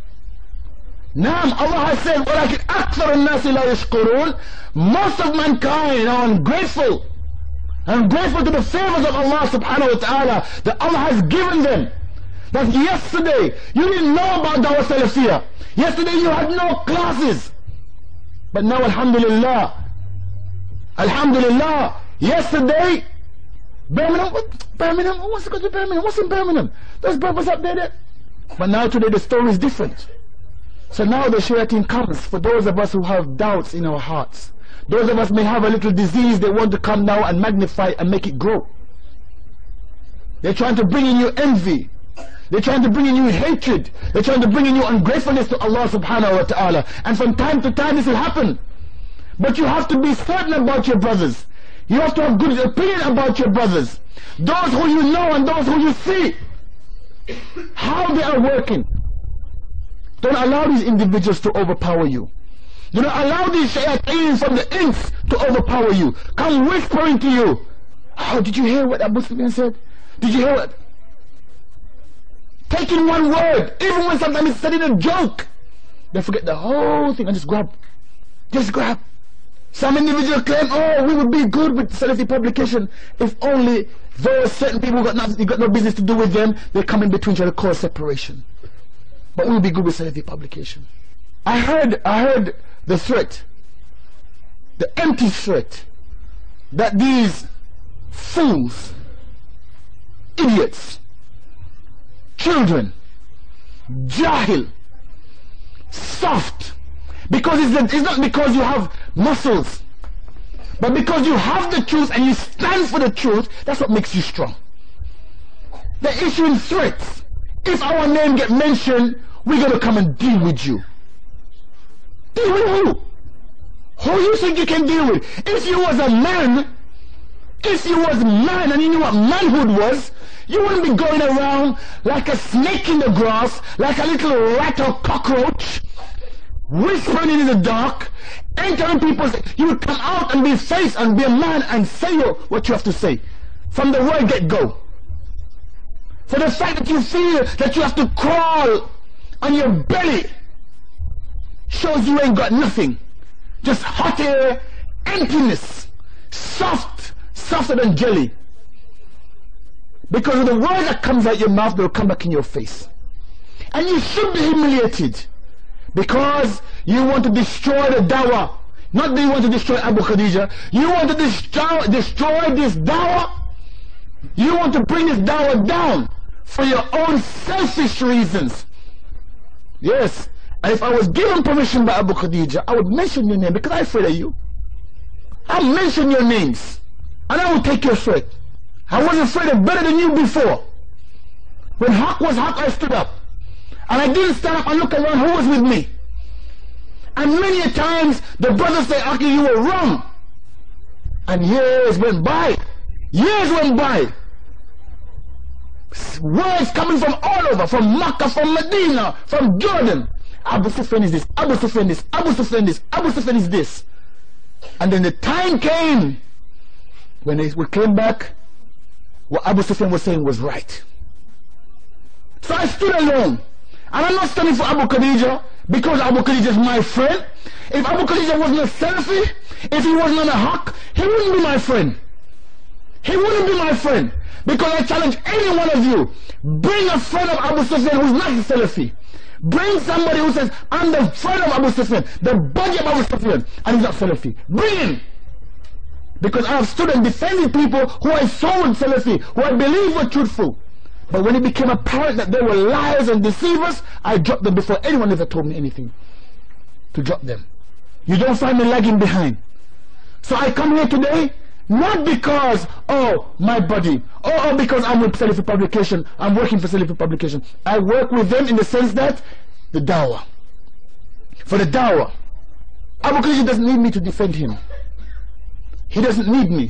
S3: Naam, Allah has said, وَلَكِنْ أَكْثَرُ النَّاسِ لَا يَشْكُرُونَ. Most of mankind are ungrateful. Ungrateful to the favors of Allah subhanahu wa ta'ala that Allah has given them. That yesterday you didn't know about Da'wah Salafiyyah. Yesterday you had no classes. But now alhamdulillah, alhamdulillah, yesterday, Birmingham, what? Birmingham, who wants to go to Birmingham? What's in Birmingham? Those brothers up there, there. But now today the story is different. So now the shayateen comes for those of us who have doubts in our hearts. Those of us may have a little disease, they want to come now and magnify and make it grow. They're trying to bring in you envy. They're trying to bring in you hatred. They're trying to bring in you ungratefulness to Allah subhanahu wa ta'ala. And from time to time this will happen. But you have to be certain about your brothers. You have to have good opinion about your brothers. Those who you know and those who you see. How they are working. Don't allow these individuals to overpower you. Do not allow these shayateen from the inks to overpower you. Come whispering to you. Oh, did you hear what Abu Sufyan said? Did you hear what? Taking one word, even when sometimes it's said in a joke, they forget the whole thing and just grab. Just grab. Some individual claim, oh, we would be good with Salafi publication if only those certain people got nothing, got no business to do with them, they come in between trying to cause separation. But we will be good with Salafi publication. I heard, I heard the threat, the empty threat, that these fools, idiots, children, jahil, soft, because it's, the, it's not because you have muscles, but because you have the truth and you stand for the truth. That's what makes you strong. They're issuing threats. If our name get mentioned, we're going to come and deal with you. Deal with who? Who you think you can deal with? If you was a man, if you was man and you knew what manhood was, you wouldn't be going around like a snake in the grass, like a little rat or cockroach, whispering in the dark, entering people's... You would come out and be face and be a man and say what you have to say from the word get-go. For the fact that you feel that you have to crawl on your belly shows you ain't got nothing. Just hot air, emptiness, soft, softer than jelly. Because of the word that comes out your mouth, they'll come back in your face. And you should be humiliated. Because you want to destroy the dawah. Not that you want to destroy Abu Khadija. You want to destroy, destroy this dawah. You want to bring this dawah down for your own selfish reasons. Yes. And if I was given permission by Abu Khadija, I would mention your name because I'm afraid of you. I'll mention your names. And I will take your threat. I was afraid of better than you before. When haq was haq, I stood up. And I didn't stand up and look around who was with me. And many a times the brothers say, Aki, you were wrong. And years went by. Years went by. Words coming from all over, from Makkah, from Medina, from Jordan. Abu Sufyan is this, Abu Sufyan is this, Abu Sufyan is this, Abu Sufyan is this. And then the time came when they, we came back, what Abu Sufyan was saying was right. So I stood alone. And I'm not standing for Abu Khadija because Abu Khadija is my friend. If Abu Khadija wasn't a Salafi, if he wasn't on a haqq, he wouldn't be my friend. He wouldn't be my friend. Because I challenge any one of you, bring a friend of Abu Sufyan who's not a Salafi. Bring somebody who says, I'm the friend of Abu Sufyan, the buddy of Abu Sufyan, and he's not Salafi. Bring him! Because I have stood and defended people who I saw were Salafi, who I believe were truthful. But when it became apparent that they were liars and deceivers, I dropped them before anyone ever told me anything. To drop them. You don't find me lagging behind. So I come here today, not because, oh, my body, or oh, because I'm with Salafi Publication, I'm working for Salafi Publication. I work with them in the sense that, the Da'wah. For the Da'wah. Abu Khadija doesn't need me to defend him. He doesn't need me.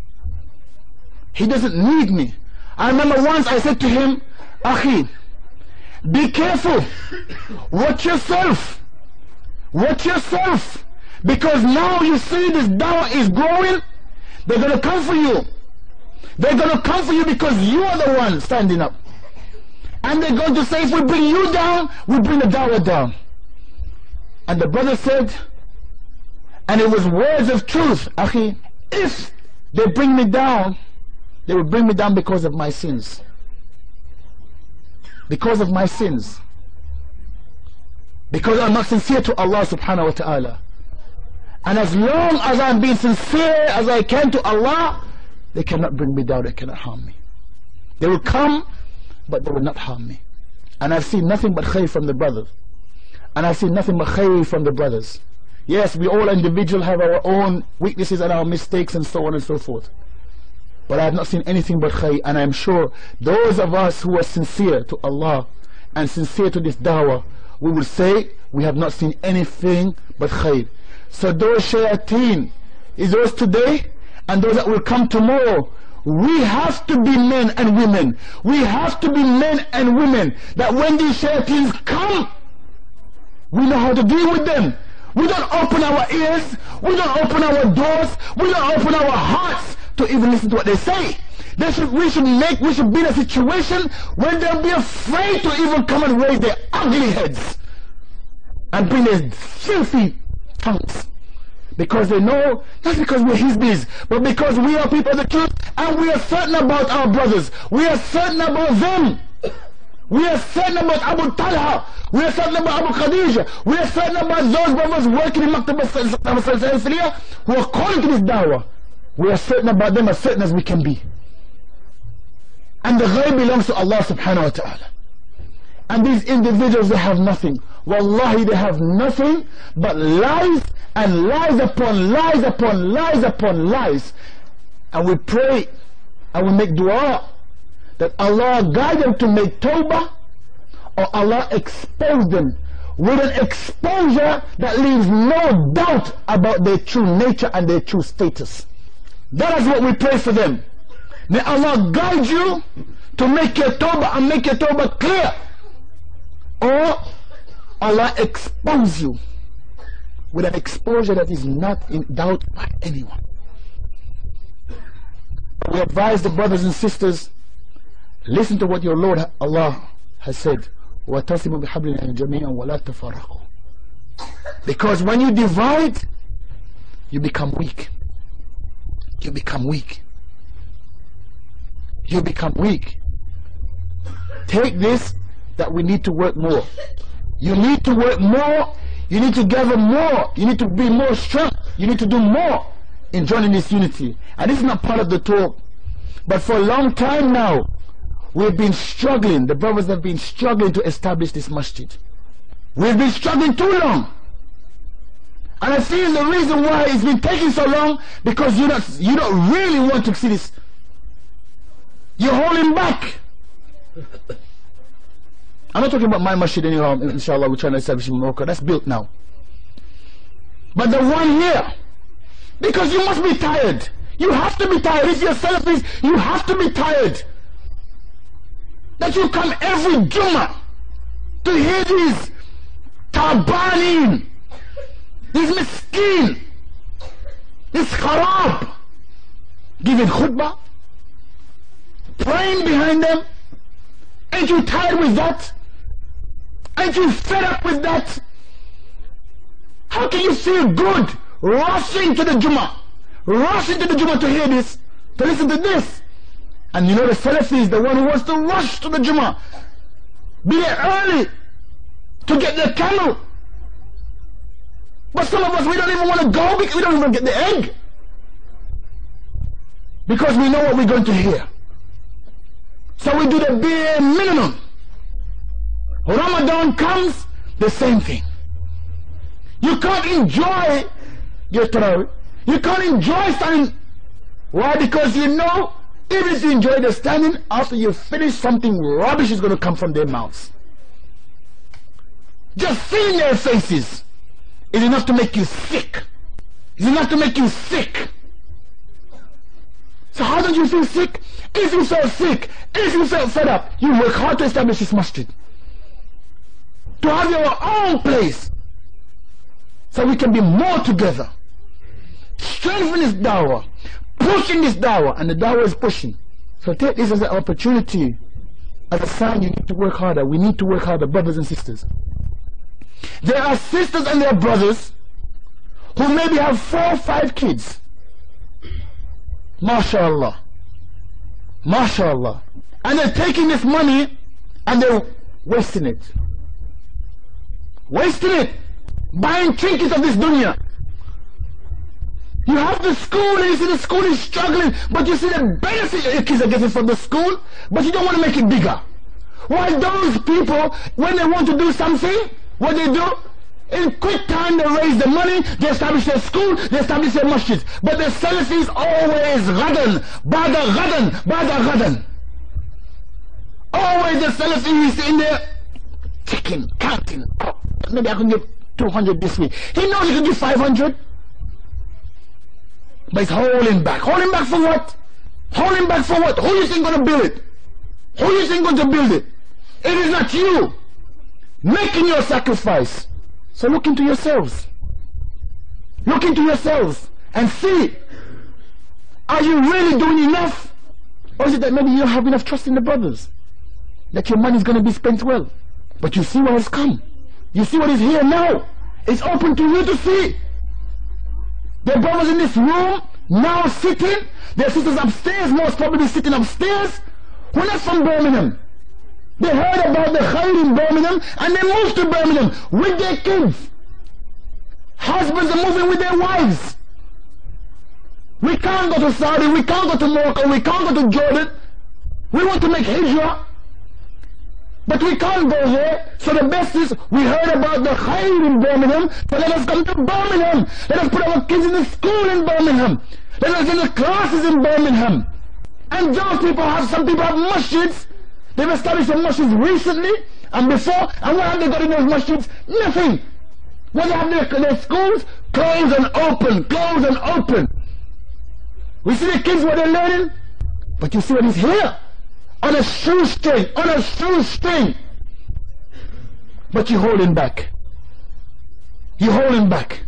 S3: He doesn't need me. I remember once I said to him, Akhi, be careful. Watch yourself. Watch yourself. Because now you see this Da'wah is growing. They're going to come for you. They're going to come for you because you are the one standing up. And they're going to say, if we bring you down, we bring the Da'wah down. And the brother said, and it was words of truth, Akhi, if they bring me down, they will bring me down because of my sins. Because of my sins. Because I'm not sincere to Allah subhanahu wa ta'ala. And as long as I'm being sincere as I can to Allah, they cannot bring me down, they cannot harm me. They will come, but they will not harm me. And I've seen nothing but khayr from the brothers. And I've seen nothing but khayr from the brothers. Yes, we all individuals have our own weaknesses and our mistakes and so on and so forth. But I have not seen anything but khayr, and I am sure those of us who are sincere to Allah and sincere to this da'wah, we will say we have not seen anything but khayr. So those shayateen, is those today and those that will come tomorrow, we have to be men and women. We have to be men and women that when these shayateens come, we know how to deal with them. We don't open our ears, we don't open our doors, we don't open our hearts to even listen to what they say. They should, we should make, we should be in a situation when they'll be afraid to even come and raise their ugly heads and bring their filthy tongues. Because they know, not because we're Hizbis, but because we are people of the truth and we are certain about our brothers. We are certain about them. We are certain about Abu Talha. We are certain about Abu Khadija. We are certain about those brothers working in Maktab Salafiyyah who are calling to this da'wah. We are certain about them as certain as we can be. And the ghaib belongs to Allah subhanahu wa ta'ala. And these individuals, they have nothing. Wallahi, they have nothing but lies and lies upon lies upon lies upon lies. And we pray and we make dua that Allah guide them to make tawbah, or Allah expose them with an exposure that leaves no doubt about their true nature and their true status. That is what we pray for them. May Allah guide you to make your tawbah and make your tawbah clear, or Allah expose you with an exposure that is not in doubt by anyone. We advise the brothers and sisters, listen to what your Lord Allah has said. وَتَصِمُوا بِحَبْلِ اللَّهِ جَمِيعًا وَلَا تَفَرَّقُوا. Because when you divide, you become weak. You become weak. You become weak. Take this, that we need to work more. You need to work more. You need to gather more. You need to be more strong. You need to do more in joining this unity. And this is not part of the talk, but for a long time now we've been struggling. The brothers have been struggling to establish this masjid. We've been struggling too long. And I feel the reason why it's been taking so long, because you don't, you don't really want to see this. You're holding back. I'm not talking about my masjid anyhow, inshallah. We're trying to establish in Morocco. That's built now. But the one here, because you must be tired. You have to be tired. If you're Salafis, you have to be tired. That you come every Jummah to hear these tabanin, these miskin, this kharab, giving khutbah, praying behind them. Ain't you tired with that? Ain't you fed up with that? How can you feel good rushing to the Jummah, rushing to the Jummah to hear this, to listen to this? And you know the Salafi is the one who wants to rush to the Jummah, be there early to get their camel. But some of us, we don't even want to go because we don't even get the egg, because we know what we're going to hear. So we do the bare minimum. Ramadan comes, the same thing. You can't enjoy your Tarawih. You can't enjoy standing. Why? Because you know, even if you enjoy the standing, after you finish, something rubbish is going to come from their mouths. Just seeing their faces is enough to make you sick. It's enough to make you sick. So how don't you feel sick? If you felt sick, if you felt fed up, you work hard to establish this masjid, to have your own place, so we can be more together, strengthen this da'wah, pushing this da'wah, and the da'wah is pushing. So take this as an opportunity, as a sign you need to work harder. We need to work harder, brothers and sisters. There are sisters and there are brothers who maybe have four or five kids. MashaAllah. MashaAllah. And they're taking this money and they're wasting it. Wasting it. Buying trinkets of this dunya. You have the school and you see the school is struggling, but you see the benefit your kids are getting from the school, but you don't want to make it bigger. While those people, when they want to do something, what they do? In quick time they raise the money, they establish their school, they establish their masjid. But the Salafis always ghadan, bada ghadan, bada ghadan. Always the Salafi is in there checking, counting. Oh, maybe I can give two hundred this week. He knows he can give five hundred. But he's holding back. Holding back for what? Holding back for what? Who you think going to build it? Who you think going to build it? It is not you making your sacrifice. So look into yourselves. Look into yourselves and see, are you really doing enough? Or is it that maybe you don't have enough trust in the brothers, that your money is going to be spent well? But you see what has come. You see what is here now. It's open to you to see. There are brothers in this room now sitting. Their sisters upstairs, most probably sitting upstairs, who are not from Birmingham. They heard about the khair in Birmingham and they moved to Birmingham with their kids. Husbands are moving with their wives. We can't go to Saudi, we can't go to Morocco, we can't go to Jordan. We want to make hijrah, but we can't go there. So the best is, we heard about the khair in Birmingham, so let us come to Birmingham. Let us put our kids in the school in Birmingham. Let us in the classes in Birmingham. And those people have, some people have masjids. They've established some masjids recently and before, and what have they got in those masjids? Nothing. What they have their, their schools? Closed and open, closed and open. We see the kids what they're learning, but you see what is here? On a shoestring, on a shoestring. But you're holding back. You're holding back.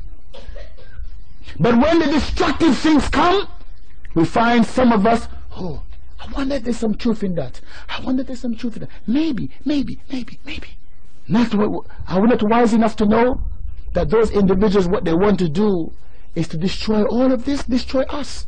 S3: But when the destructive things come, we find some of us, oh, I wonder if there's some truth in that. I wonder if there's some truth in that. Maybe, maybe, maybe, maybe. Not, are we not wise enough to know that those individuals, what they want to do is to destroy all of this, destroy us.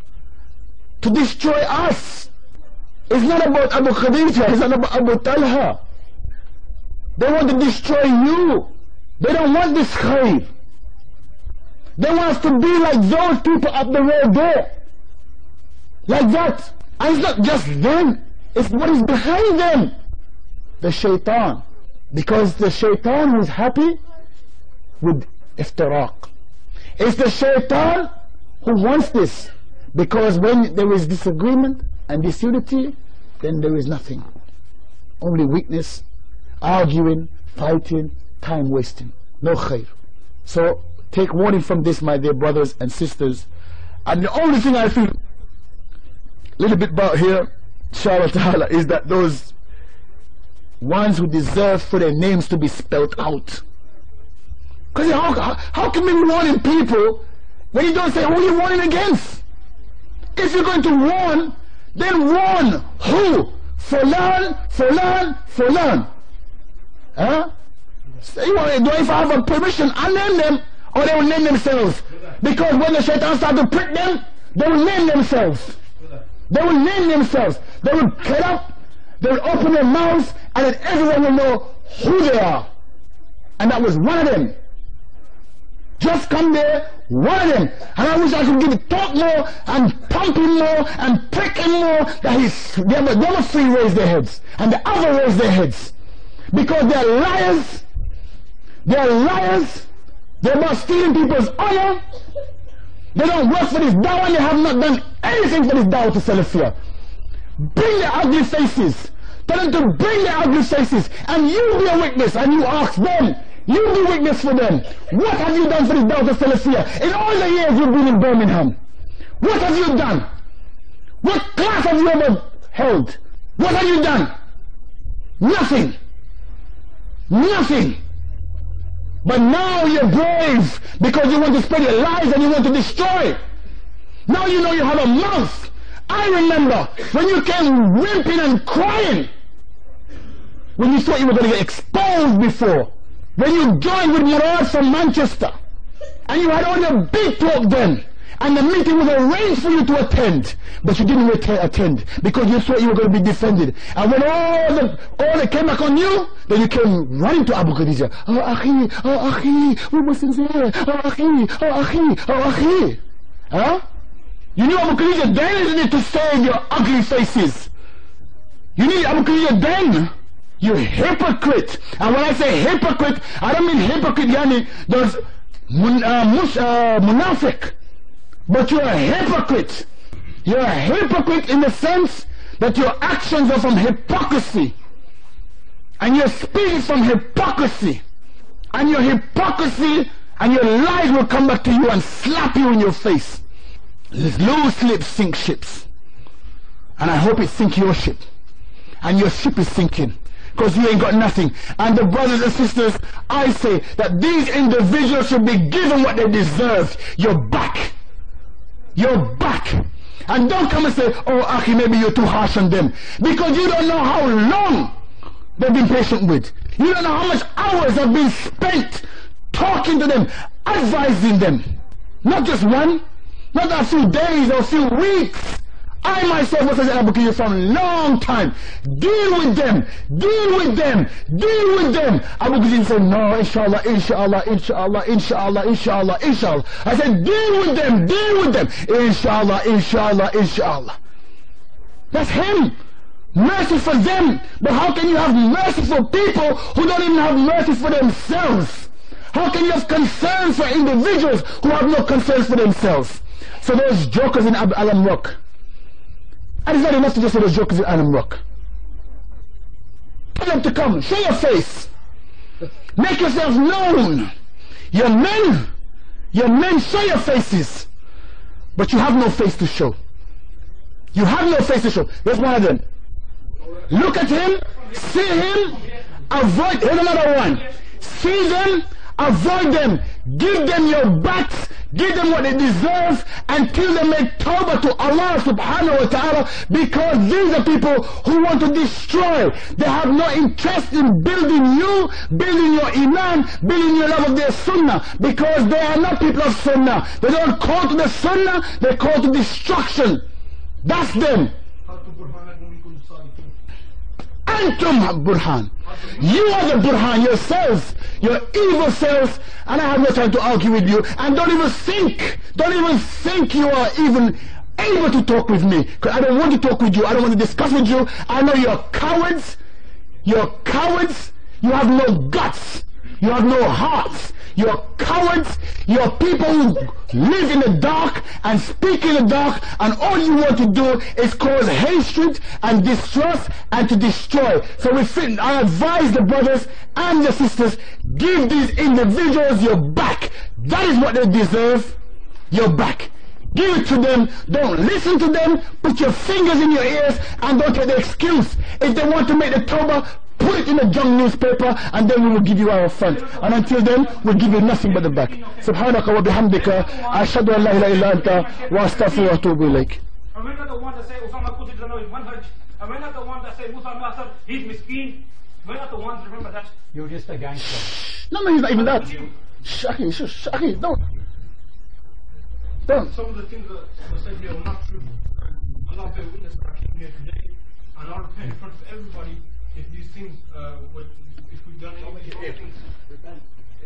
S3: To destroy us. It's not about Abu Khadija, it's not about Abu Talha. They want to destroy you. They don't want this khair. They want us to be like those people up the road there. Like that. And it's not just them, it's what is behind them. The shaitan. Because the shaitan who's happy with iftiraq. It's the shaitan who wants this. Because when there is disagreement and disunity, then there is nothing. Only weakness, arguing, fighting, time wasting. No khair. So take warning from this, my dear brothers and sisters. And the only thing I feel a little bit about here, inshallah ta'ala, is that those ones who deserve for their names to be spelt out. Because how, how, how can we be warning people when you don't say who you're warning against. If you're going to warn, then warn who? Fulan, Fulan, Fulan. Huh? So you want, do if I have a permission, I name them, or they will name themselves. Because when the shaitan start to prick them, they will name themselves. They will name themselves. They will get up, they will open their mouths, and then everyone will know who they are. And that was one of them. Just come there, one of them. And I wish I could give it talk more, and pump him more, and prick him more, that he's, the other, the other three raise their heads, and the other raise their heads. Because they're liars, they're liars, they're about stealing people's honor, they don't work for this da'wah, and they have not done anything for this da'wah to Salafiyyah. Bring their ugly faces, tell them to bring their ugly faces, and you be a witness, and you ask them, you be witness for them. What have you done for this Da'wah Salafiyyah? In all the years you've been in Birmingham, what have you done? What class have you ever held? What have you done? Nothing. Nothing. But now you're brave because you want to spread your lies and you want to destroy. Now you know you have a mouth. I remember when you came whimpering and crying, when you thought you were going to get exposed before. When you joined with Murad from Manchester, and you had all your big talk then, and the meeting was arranged for you to attend, but you didn't attend because you thought you were going to be defended. And when all the all that came back on you, then you came running to Abu Khadija. Oh Akhi, oh Akhi, we Muslims here. Oh Akhi, oh Akhi, oh Akhi. Huh? You knew Abu Khadija then, isn't it, to save your ugly faces? You need Abu Khadija then. You hypocrite. And when I say hypocrite, I don't mean hypocrite yani those mun, uh, mus, uh, munafiq, but you're a hypocrite. You're a hypocrite in the sense that your actions are from hypocrisy, and your speech is from hypocrisy, and your hypocrisy and your lies will come back to you and slap you in your face. Loose lips sink ships, and I hope it sink your ship, and your ship is sinking, because you ain't got nothing. And the brothers and sisters, I say that these individuals should be given what they deserve. Your back. Your back. And don't come and say, oh Akhi, maybe you're too harsh on them, because you don't know how long they've been patient with. You don't know how much hours have been spent talking to them, advising them. Not just one, not a few days or a few weeks. I myself was an advocate for a long time. Deal with them, deal with them, deal with them. Abu Ghazin said, no, inshallah, inshallah, inshallah, inshallah, inshallah, inshallah. I said, deal with them, deal with them. Inshallah, inshallah, inshallah. That's him. Mercy for them. But how can you have mercy for people who don't even have mercy for themselves? How can you have concern for individuals who have no concern for themselves? So those jokers in Ab Alam Rock, and it's not enough to just say those jokers in Alam Rock. Tell them to come, show your face, make yourself known. You're men, you're men, show your faces, but you have no face to show. You have no face to show. There's one of them. Look at him, see him, avoid. Here's another one. See them, avoid them, give them your backs, give them what they deserve until they make tawbah to Allah subhanahu wa ta'ala, because these are people who want to destroy. They have no interest in building you, building your iman, building your love of their sunnah, because they are not people of sunnah. They don't call to the sunnah, they call to destruction. That's them. Antum Burhan. You are the Burhan yourselves, your evil selves, and I have no time to argue with you. And don't even think, don't even think you are even able to talk with me, because I don't want to talk with you, I don't want to discuss with you. I know you're cowards, you're cowards, you have no guts, you have no hearts, you're cowards, you're people who live in the dark and speak in the dark, and all you want to do is cause hatred and distrust and to destroy. So we fit, I advise the brothers and the sisters, give these individuals your back. That is what they deserve, your back. Give it to them, don't listen to them, put your fingers in your ears, and don't take the excuse. If they want to make the tawbah, put it in a junk newspaper, and then we will give you our front. And until then, we'll give you nothing but the back. Subhanaka wa bihamdika, ashhadu an la ilaha illa anta, wa astaghfiruka wa atubu ilayk.
S4: And we're not the ones that say Usama Qutb doesn't know his manhaj. And we're not the ones that say Musa Nasser, he's miskeen. We're not the ones, remember that.
S5: You're just a gangster.
S3: No, no, he's not even that. Shh, Akhi, shush, Akhi, don't. Don't.
S4: Some of the things that were said here are not true. Allah bear witness that I came here today, and I'll repent in front of everybody if these things, uh, were, if we've done any wrong things.
S6: Repent.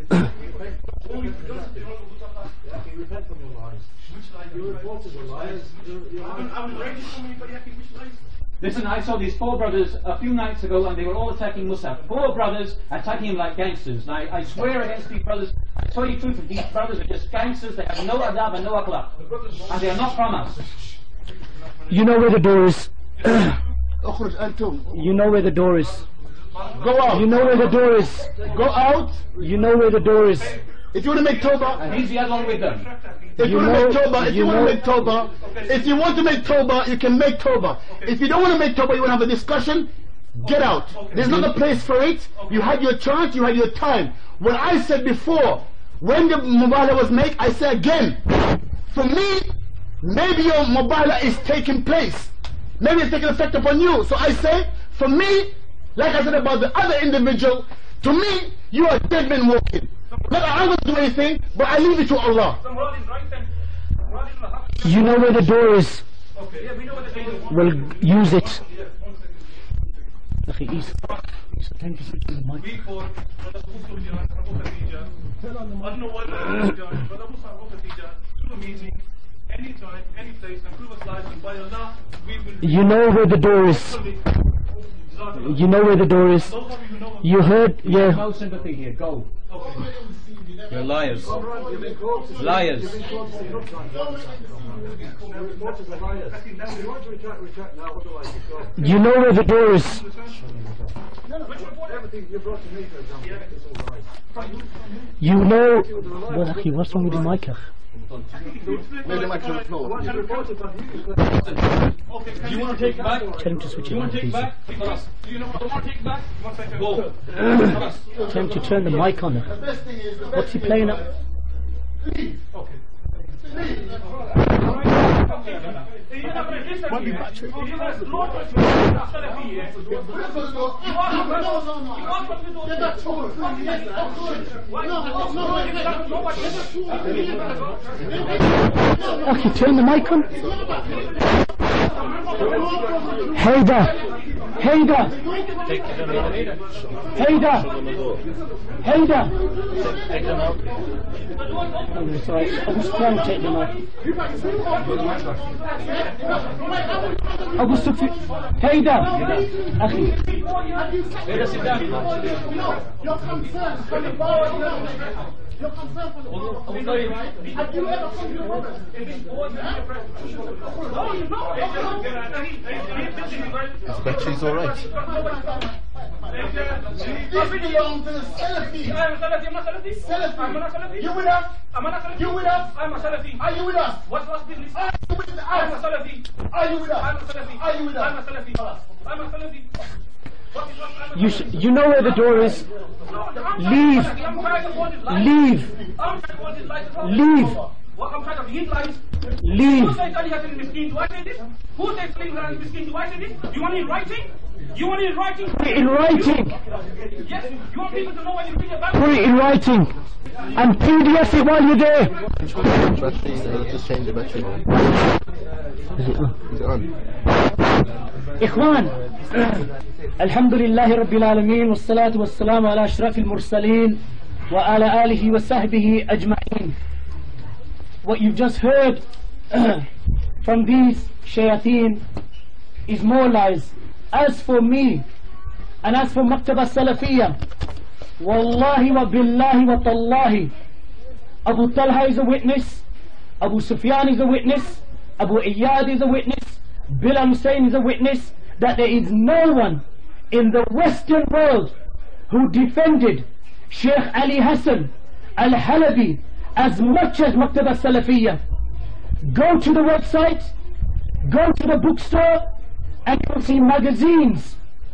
S4: Only if we've done something wrong with Allah.
S6: Yaki, repent from your lies.
S4: Which lies?
S6: Your reporters are liars.
S4: I haven't, I haven't read so many, but Yaki, which lies?
S5: Listen, I saw these four brothers a few nights ago and they were all attacking Musa. Four brothers attacking him like gangsters. And I, I swear against these brothers, I tell you the truth, these brothers are just gangsters. They have no adab and no akhlaq. And they are not from us.
S2: You know where the door is.
S3: اخرج أنتم.
S2: You know where the door is.
S3: Go out.
S2: You know where the door is.
S3: Go out.
S2: You know where the door is.
S3: If you want to make tawbah,
S5: And he's the other one with them.
S3: if you,
S2: You
S3: want to
S2: know-
S3: make tawbah, if you,
S2: you
S3: want to
S2: know-
S3: make tawbah, if you want to make tawbah, you can make tawbah. If you don't want to make tawbah, you want to have a discussion, get out. There's not a place for it. You had your chance, you had your time. What I said before, when the mubala was made, I say again, for me, maybe your mubala is taking place. Maybe it's taking effect upon you. So I say, for me, like I said about the other individual, to me, you are dead men walking. Not I don't do anything, but I leave it to Allah.
S4: The Murad is right then. Murad is the haq.
S2: You know where the door is.
S4: Okay, yeah, we know what the thing is.
S2: Well, use it.
S4: Yeah, one second.
S2: Akhi, Isa. Isa, thank you for switching the mic.
S4: We for Brother Musa and Abu Khadija. I don't know what Brother Musa and Abu Khadija to a meeting, anytime, any place, and prove us lies, and by Allah, we will.
S2: You know where the door is. You know where the door is.
S4: Those of you who know
S2: You heard, yeah.
S5: No sympathy here. Go.
S7: You're liars.
S6: You've been quoted.
S7: Liars.
S6: You've been quoted enough times. Your reporters are liars. If you want to retract, retract now, otherwise you go.
S2: You know where the door is.
S6: Everything you brought to me, for example, it's all right.
S2: You know. Well, Akhi, what's wrong with the mic, Akhi?
S3: Make the mic to the floor.
S6: What's reported on you?
S4: Okay,
S7: Do you want to take it back?
S2: Tell him to switch
S7: Do
S2: it
S7: you want
S2: on,
S7: to take it
S2: please.
S7: back? Khalas.
S4: Do you know what I want to take back? One second.
S7: Go.
S2: Tell him to turn the mic on. What's he playing up?
S4: Okay. You're not going to listen to me. If you're going to slaughter us, you're Salafi, yeah? You want what we do? Get that tool.
S2: Akhi, turn the mic on. Haida. Haida. Haida. Haida. Oh, sorry. I was trying to take them out. Abu Sufyan. Haida. Akhi.
S7: Haida, sit down.
S6: Your concern for the power. Your concern for the power. Have you ever come to the
S3: His battery's alright.
S6: This belongs to the Salafi.
S4: I'm a Salafi, I'm a Salafi.
S6: Salafi.
S4: I'm not a Salafi.
S6: You with us?
S4: I'm not a Salafi.
S6: You with us?
S4: I'm a Salafi.
S6: Are you with us?
S4: What's what's business?
S6: Are you with us?
S4: I'm a Salafi.
S6: Are you with us?
S4: I'm a Salafi.
S6: Are you with
S4: I'm a
S6: us?
S4: Salafi. I'm a Salafi. What is what? I'm a
S2: You, sh- you know where the door is. Leave. Leave.
S4: I'm trying to hold his life.
S2: Leave.
S4: What I'm trying to his life.
S2: Leave.
S4: Who says Ali Hassan is miskin? Do I say this? Who says Ali Hassan is miskin? Do I say this? You want it in writing? You want it in writing?
S2: Put it in writing.
S4: Yes. You want people to know when you read about
S2: Put it in writing. And P D F it while you're there.
S3: Battery, uh, just change the battery.
S2: Is it on?
S3: Is it on?
S2: إخوان الحمد لله رب العالمين والصلاة والسلام على أشرف المرسلين وعلى آله وصحبه أجمعين. What you've just heard from these shayateen is more lies. As for me and as for Maktaba Salafiyyah, Wallahi wa billahi wa tallahi, Abu Talha is a witness, Abu Sufyan is a witness, Abu Iyad is a witness, Bilal Hussein is a witness that there is no one in the Western world who defended Sheikh Ali Hassan Al-Halabi as much as Maktaba Salafiyyah. Go to the website, go to the bookstore, and you'll see magazines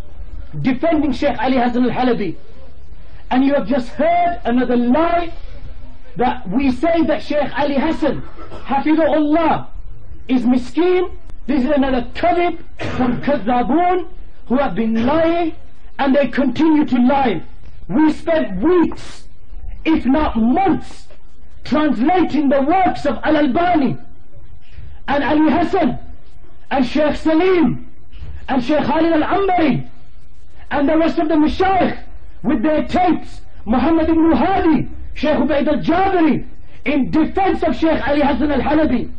S2: defending Sheikh Ali Hassan al-Halabi, and you have just heard another lie that we say that Sheikh Ali Hassan Hafidhullah is miskeen. This is another kadhib from kadhabun who have been lying, and they continue to lie. We spent weeks, if not months, translating the works of Al-Albani and Ali Hassan and Sheikh Salim and Sheikh Khalid Al-Ambari and the rest of the Mashayikh with their tapes, Muhammad ibn Hadi, Sheikh Ubaid al-Jabari, in defense of Sheikh Ali Hassan al-Halabi.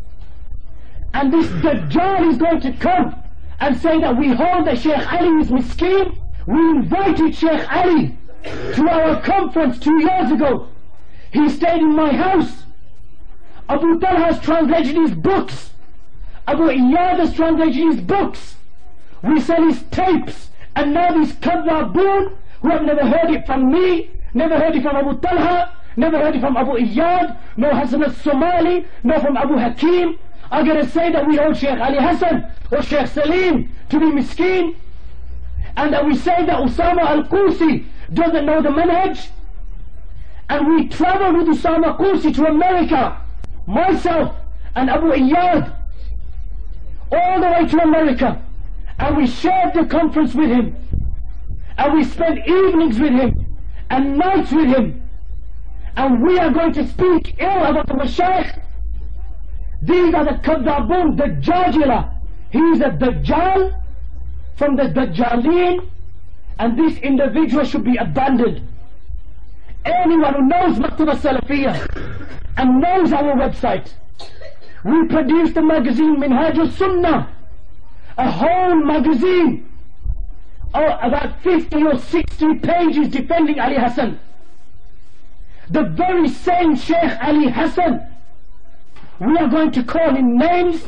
S2: And this Dajjal is going to come and say that we hold that Sheikh Ali is miskeen. We invited Sheikh Ali to our conference two years ago. He stayed in my house. Abu Talha has translated his books. Abu Iyad has translated his books. We sell his tapes, and now these kadhabun who have never heard it from me, never heard it from Abu Talha, never heard it from Abu Iyad, no Hassan al-Somali, no from Abu Hakim, are going to say that we hold Sheikh Ali Hassan or Sheikh Salim to be miskeen, and that we say that Usama al-Qusi doesn't know the manhaj. And we traveled with Usama Qusi to America, myself and Abu Iyad, all the way to America, and we shared the conference with him, and we spent evenings with him and nights with him, and we are going to speak ill about the Mashayikh. These are the kadhabun, the Dajjala. He is a Dajjal from the Dajjaleen, and this individual should be abandoned. Anyone who knows Da'wah Salafiyyah and knows our website, we produced a magazine, Minhaj-us-Sunnah, a whole magazine, or about fifty or sixty pages defending Ali Hassan. The very same Sheikh Ali Hassan, we are going to call him names.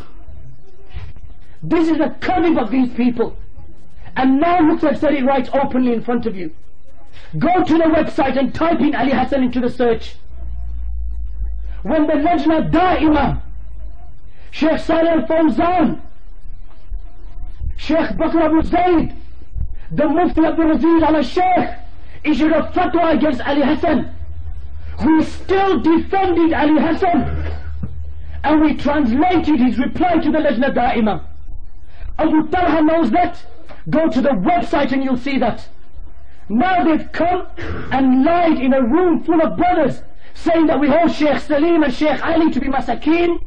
S2: This is a cunning of these people. And now look, I've said it right openly in front of you. Go to the website and type in Ali Hassan into the search. When the Lajna Da'ima, Sheikh Salih al-Fawzan, Sheikh Bakr Abu Zayd, the Mufti Abdul Aziz al-Sheikh issued a fatwa against Ali Hassan, we still defended Ali Hassan, and we translated his reply to the Lajna Da'ima. Abu Talha knows that. Go to the website and you'll see that. Now they've come and lied in a room full of brothers, saying that we hold Sheikh Salim and Sheikh Ali to be masakeen.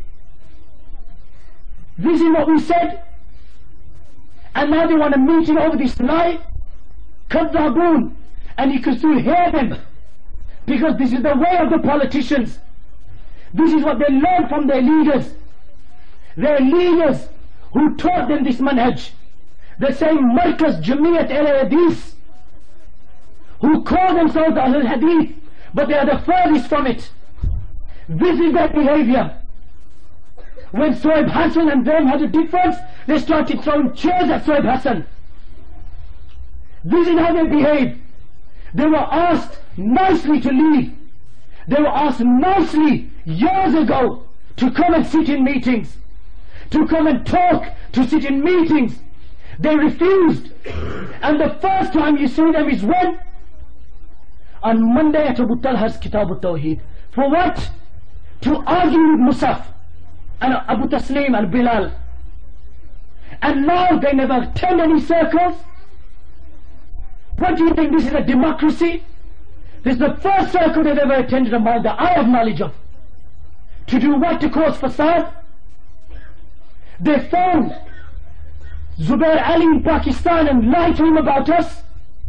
S2: This is what we said. And now they want a meeting over this lie. Kadhabun. And you can still hear them, because this is the way of the politicians. This is what they learned from their leaders. Their leaders who taught them this manhaj. The same Markaz Jamiyat al-Hadith, who call themselves Ahl-Hadith, but they are the furthest from it. This is their behavior. When Soeb Hassan and them had a difference, they started throwing chairs at Soeb Hassan. This is how they behave. They were asked nicely to leave. They were asked nicely years ago to come and sit in meetings, to come and talk, to sit in meetings. They refused. And the first time you see them is when? On Monday at Abu Talha's Kitab al-Tawheed. For what? To argue with Musaf and Abu Taslim and Bilal. And now they never attend any circles. What do you think, this is a democracy? This is the first circle they've ever attended among that I have knowledge of. To do what? To cause fasad? They found Zubair Ali in Pakistan and lied to him about us.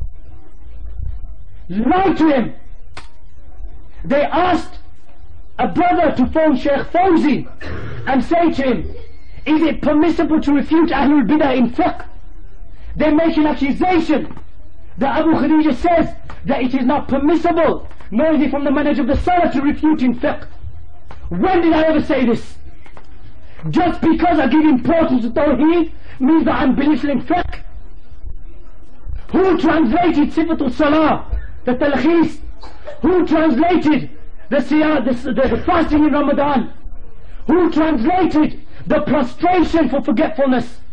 S2: Lied to him. They asked a brother to phone Sheikh Fawzi and say to him, is it permissible to refute Ahlul Bidah in fiqh? They make an accusation that Abu Khadija says that it is not permissible, nor is it from the manhaj of the Salaf to refute in fiqh. When did I ever say this? Just because I give importance to Tawheed means that I'm believing in fiqh? Who translated Sifatul Salah, the Talkhis? Who translated the, siyah, the, the, the fasting in Ramadan? Who translated the prostration for forgetfulness?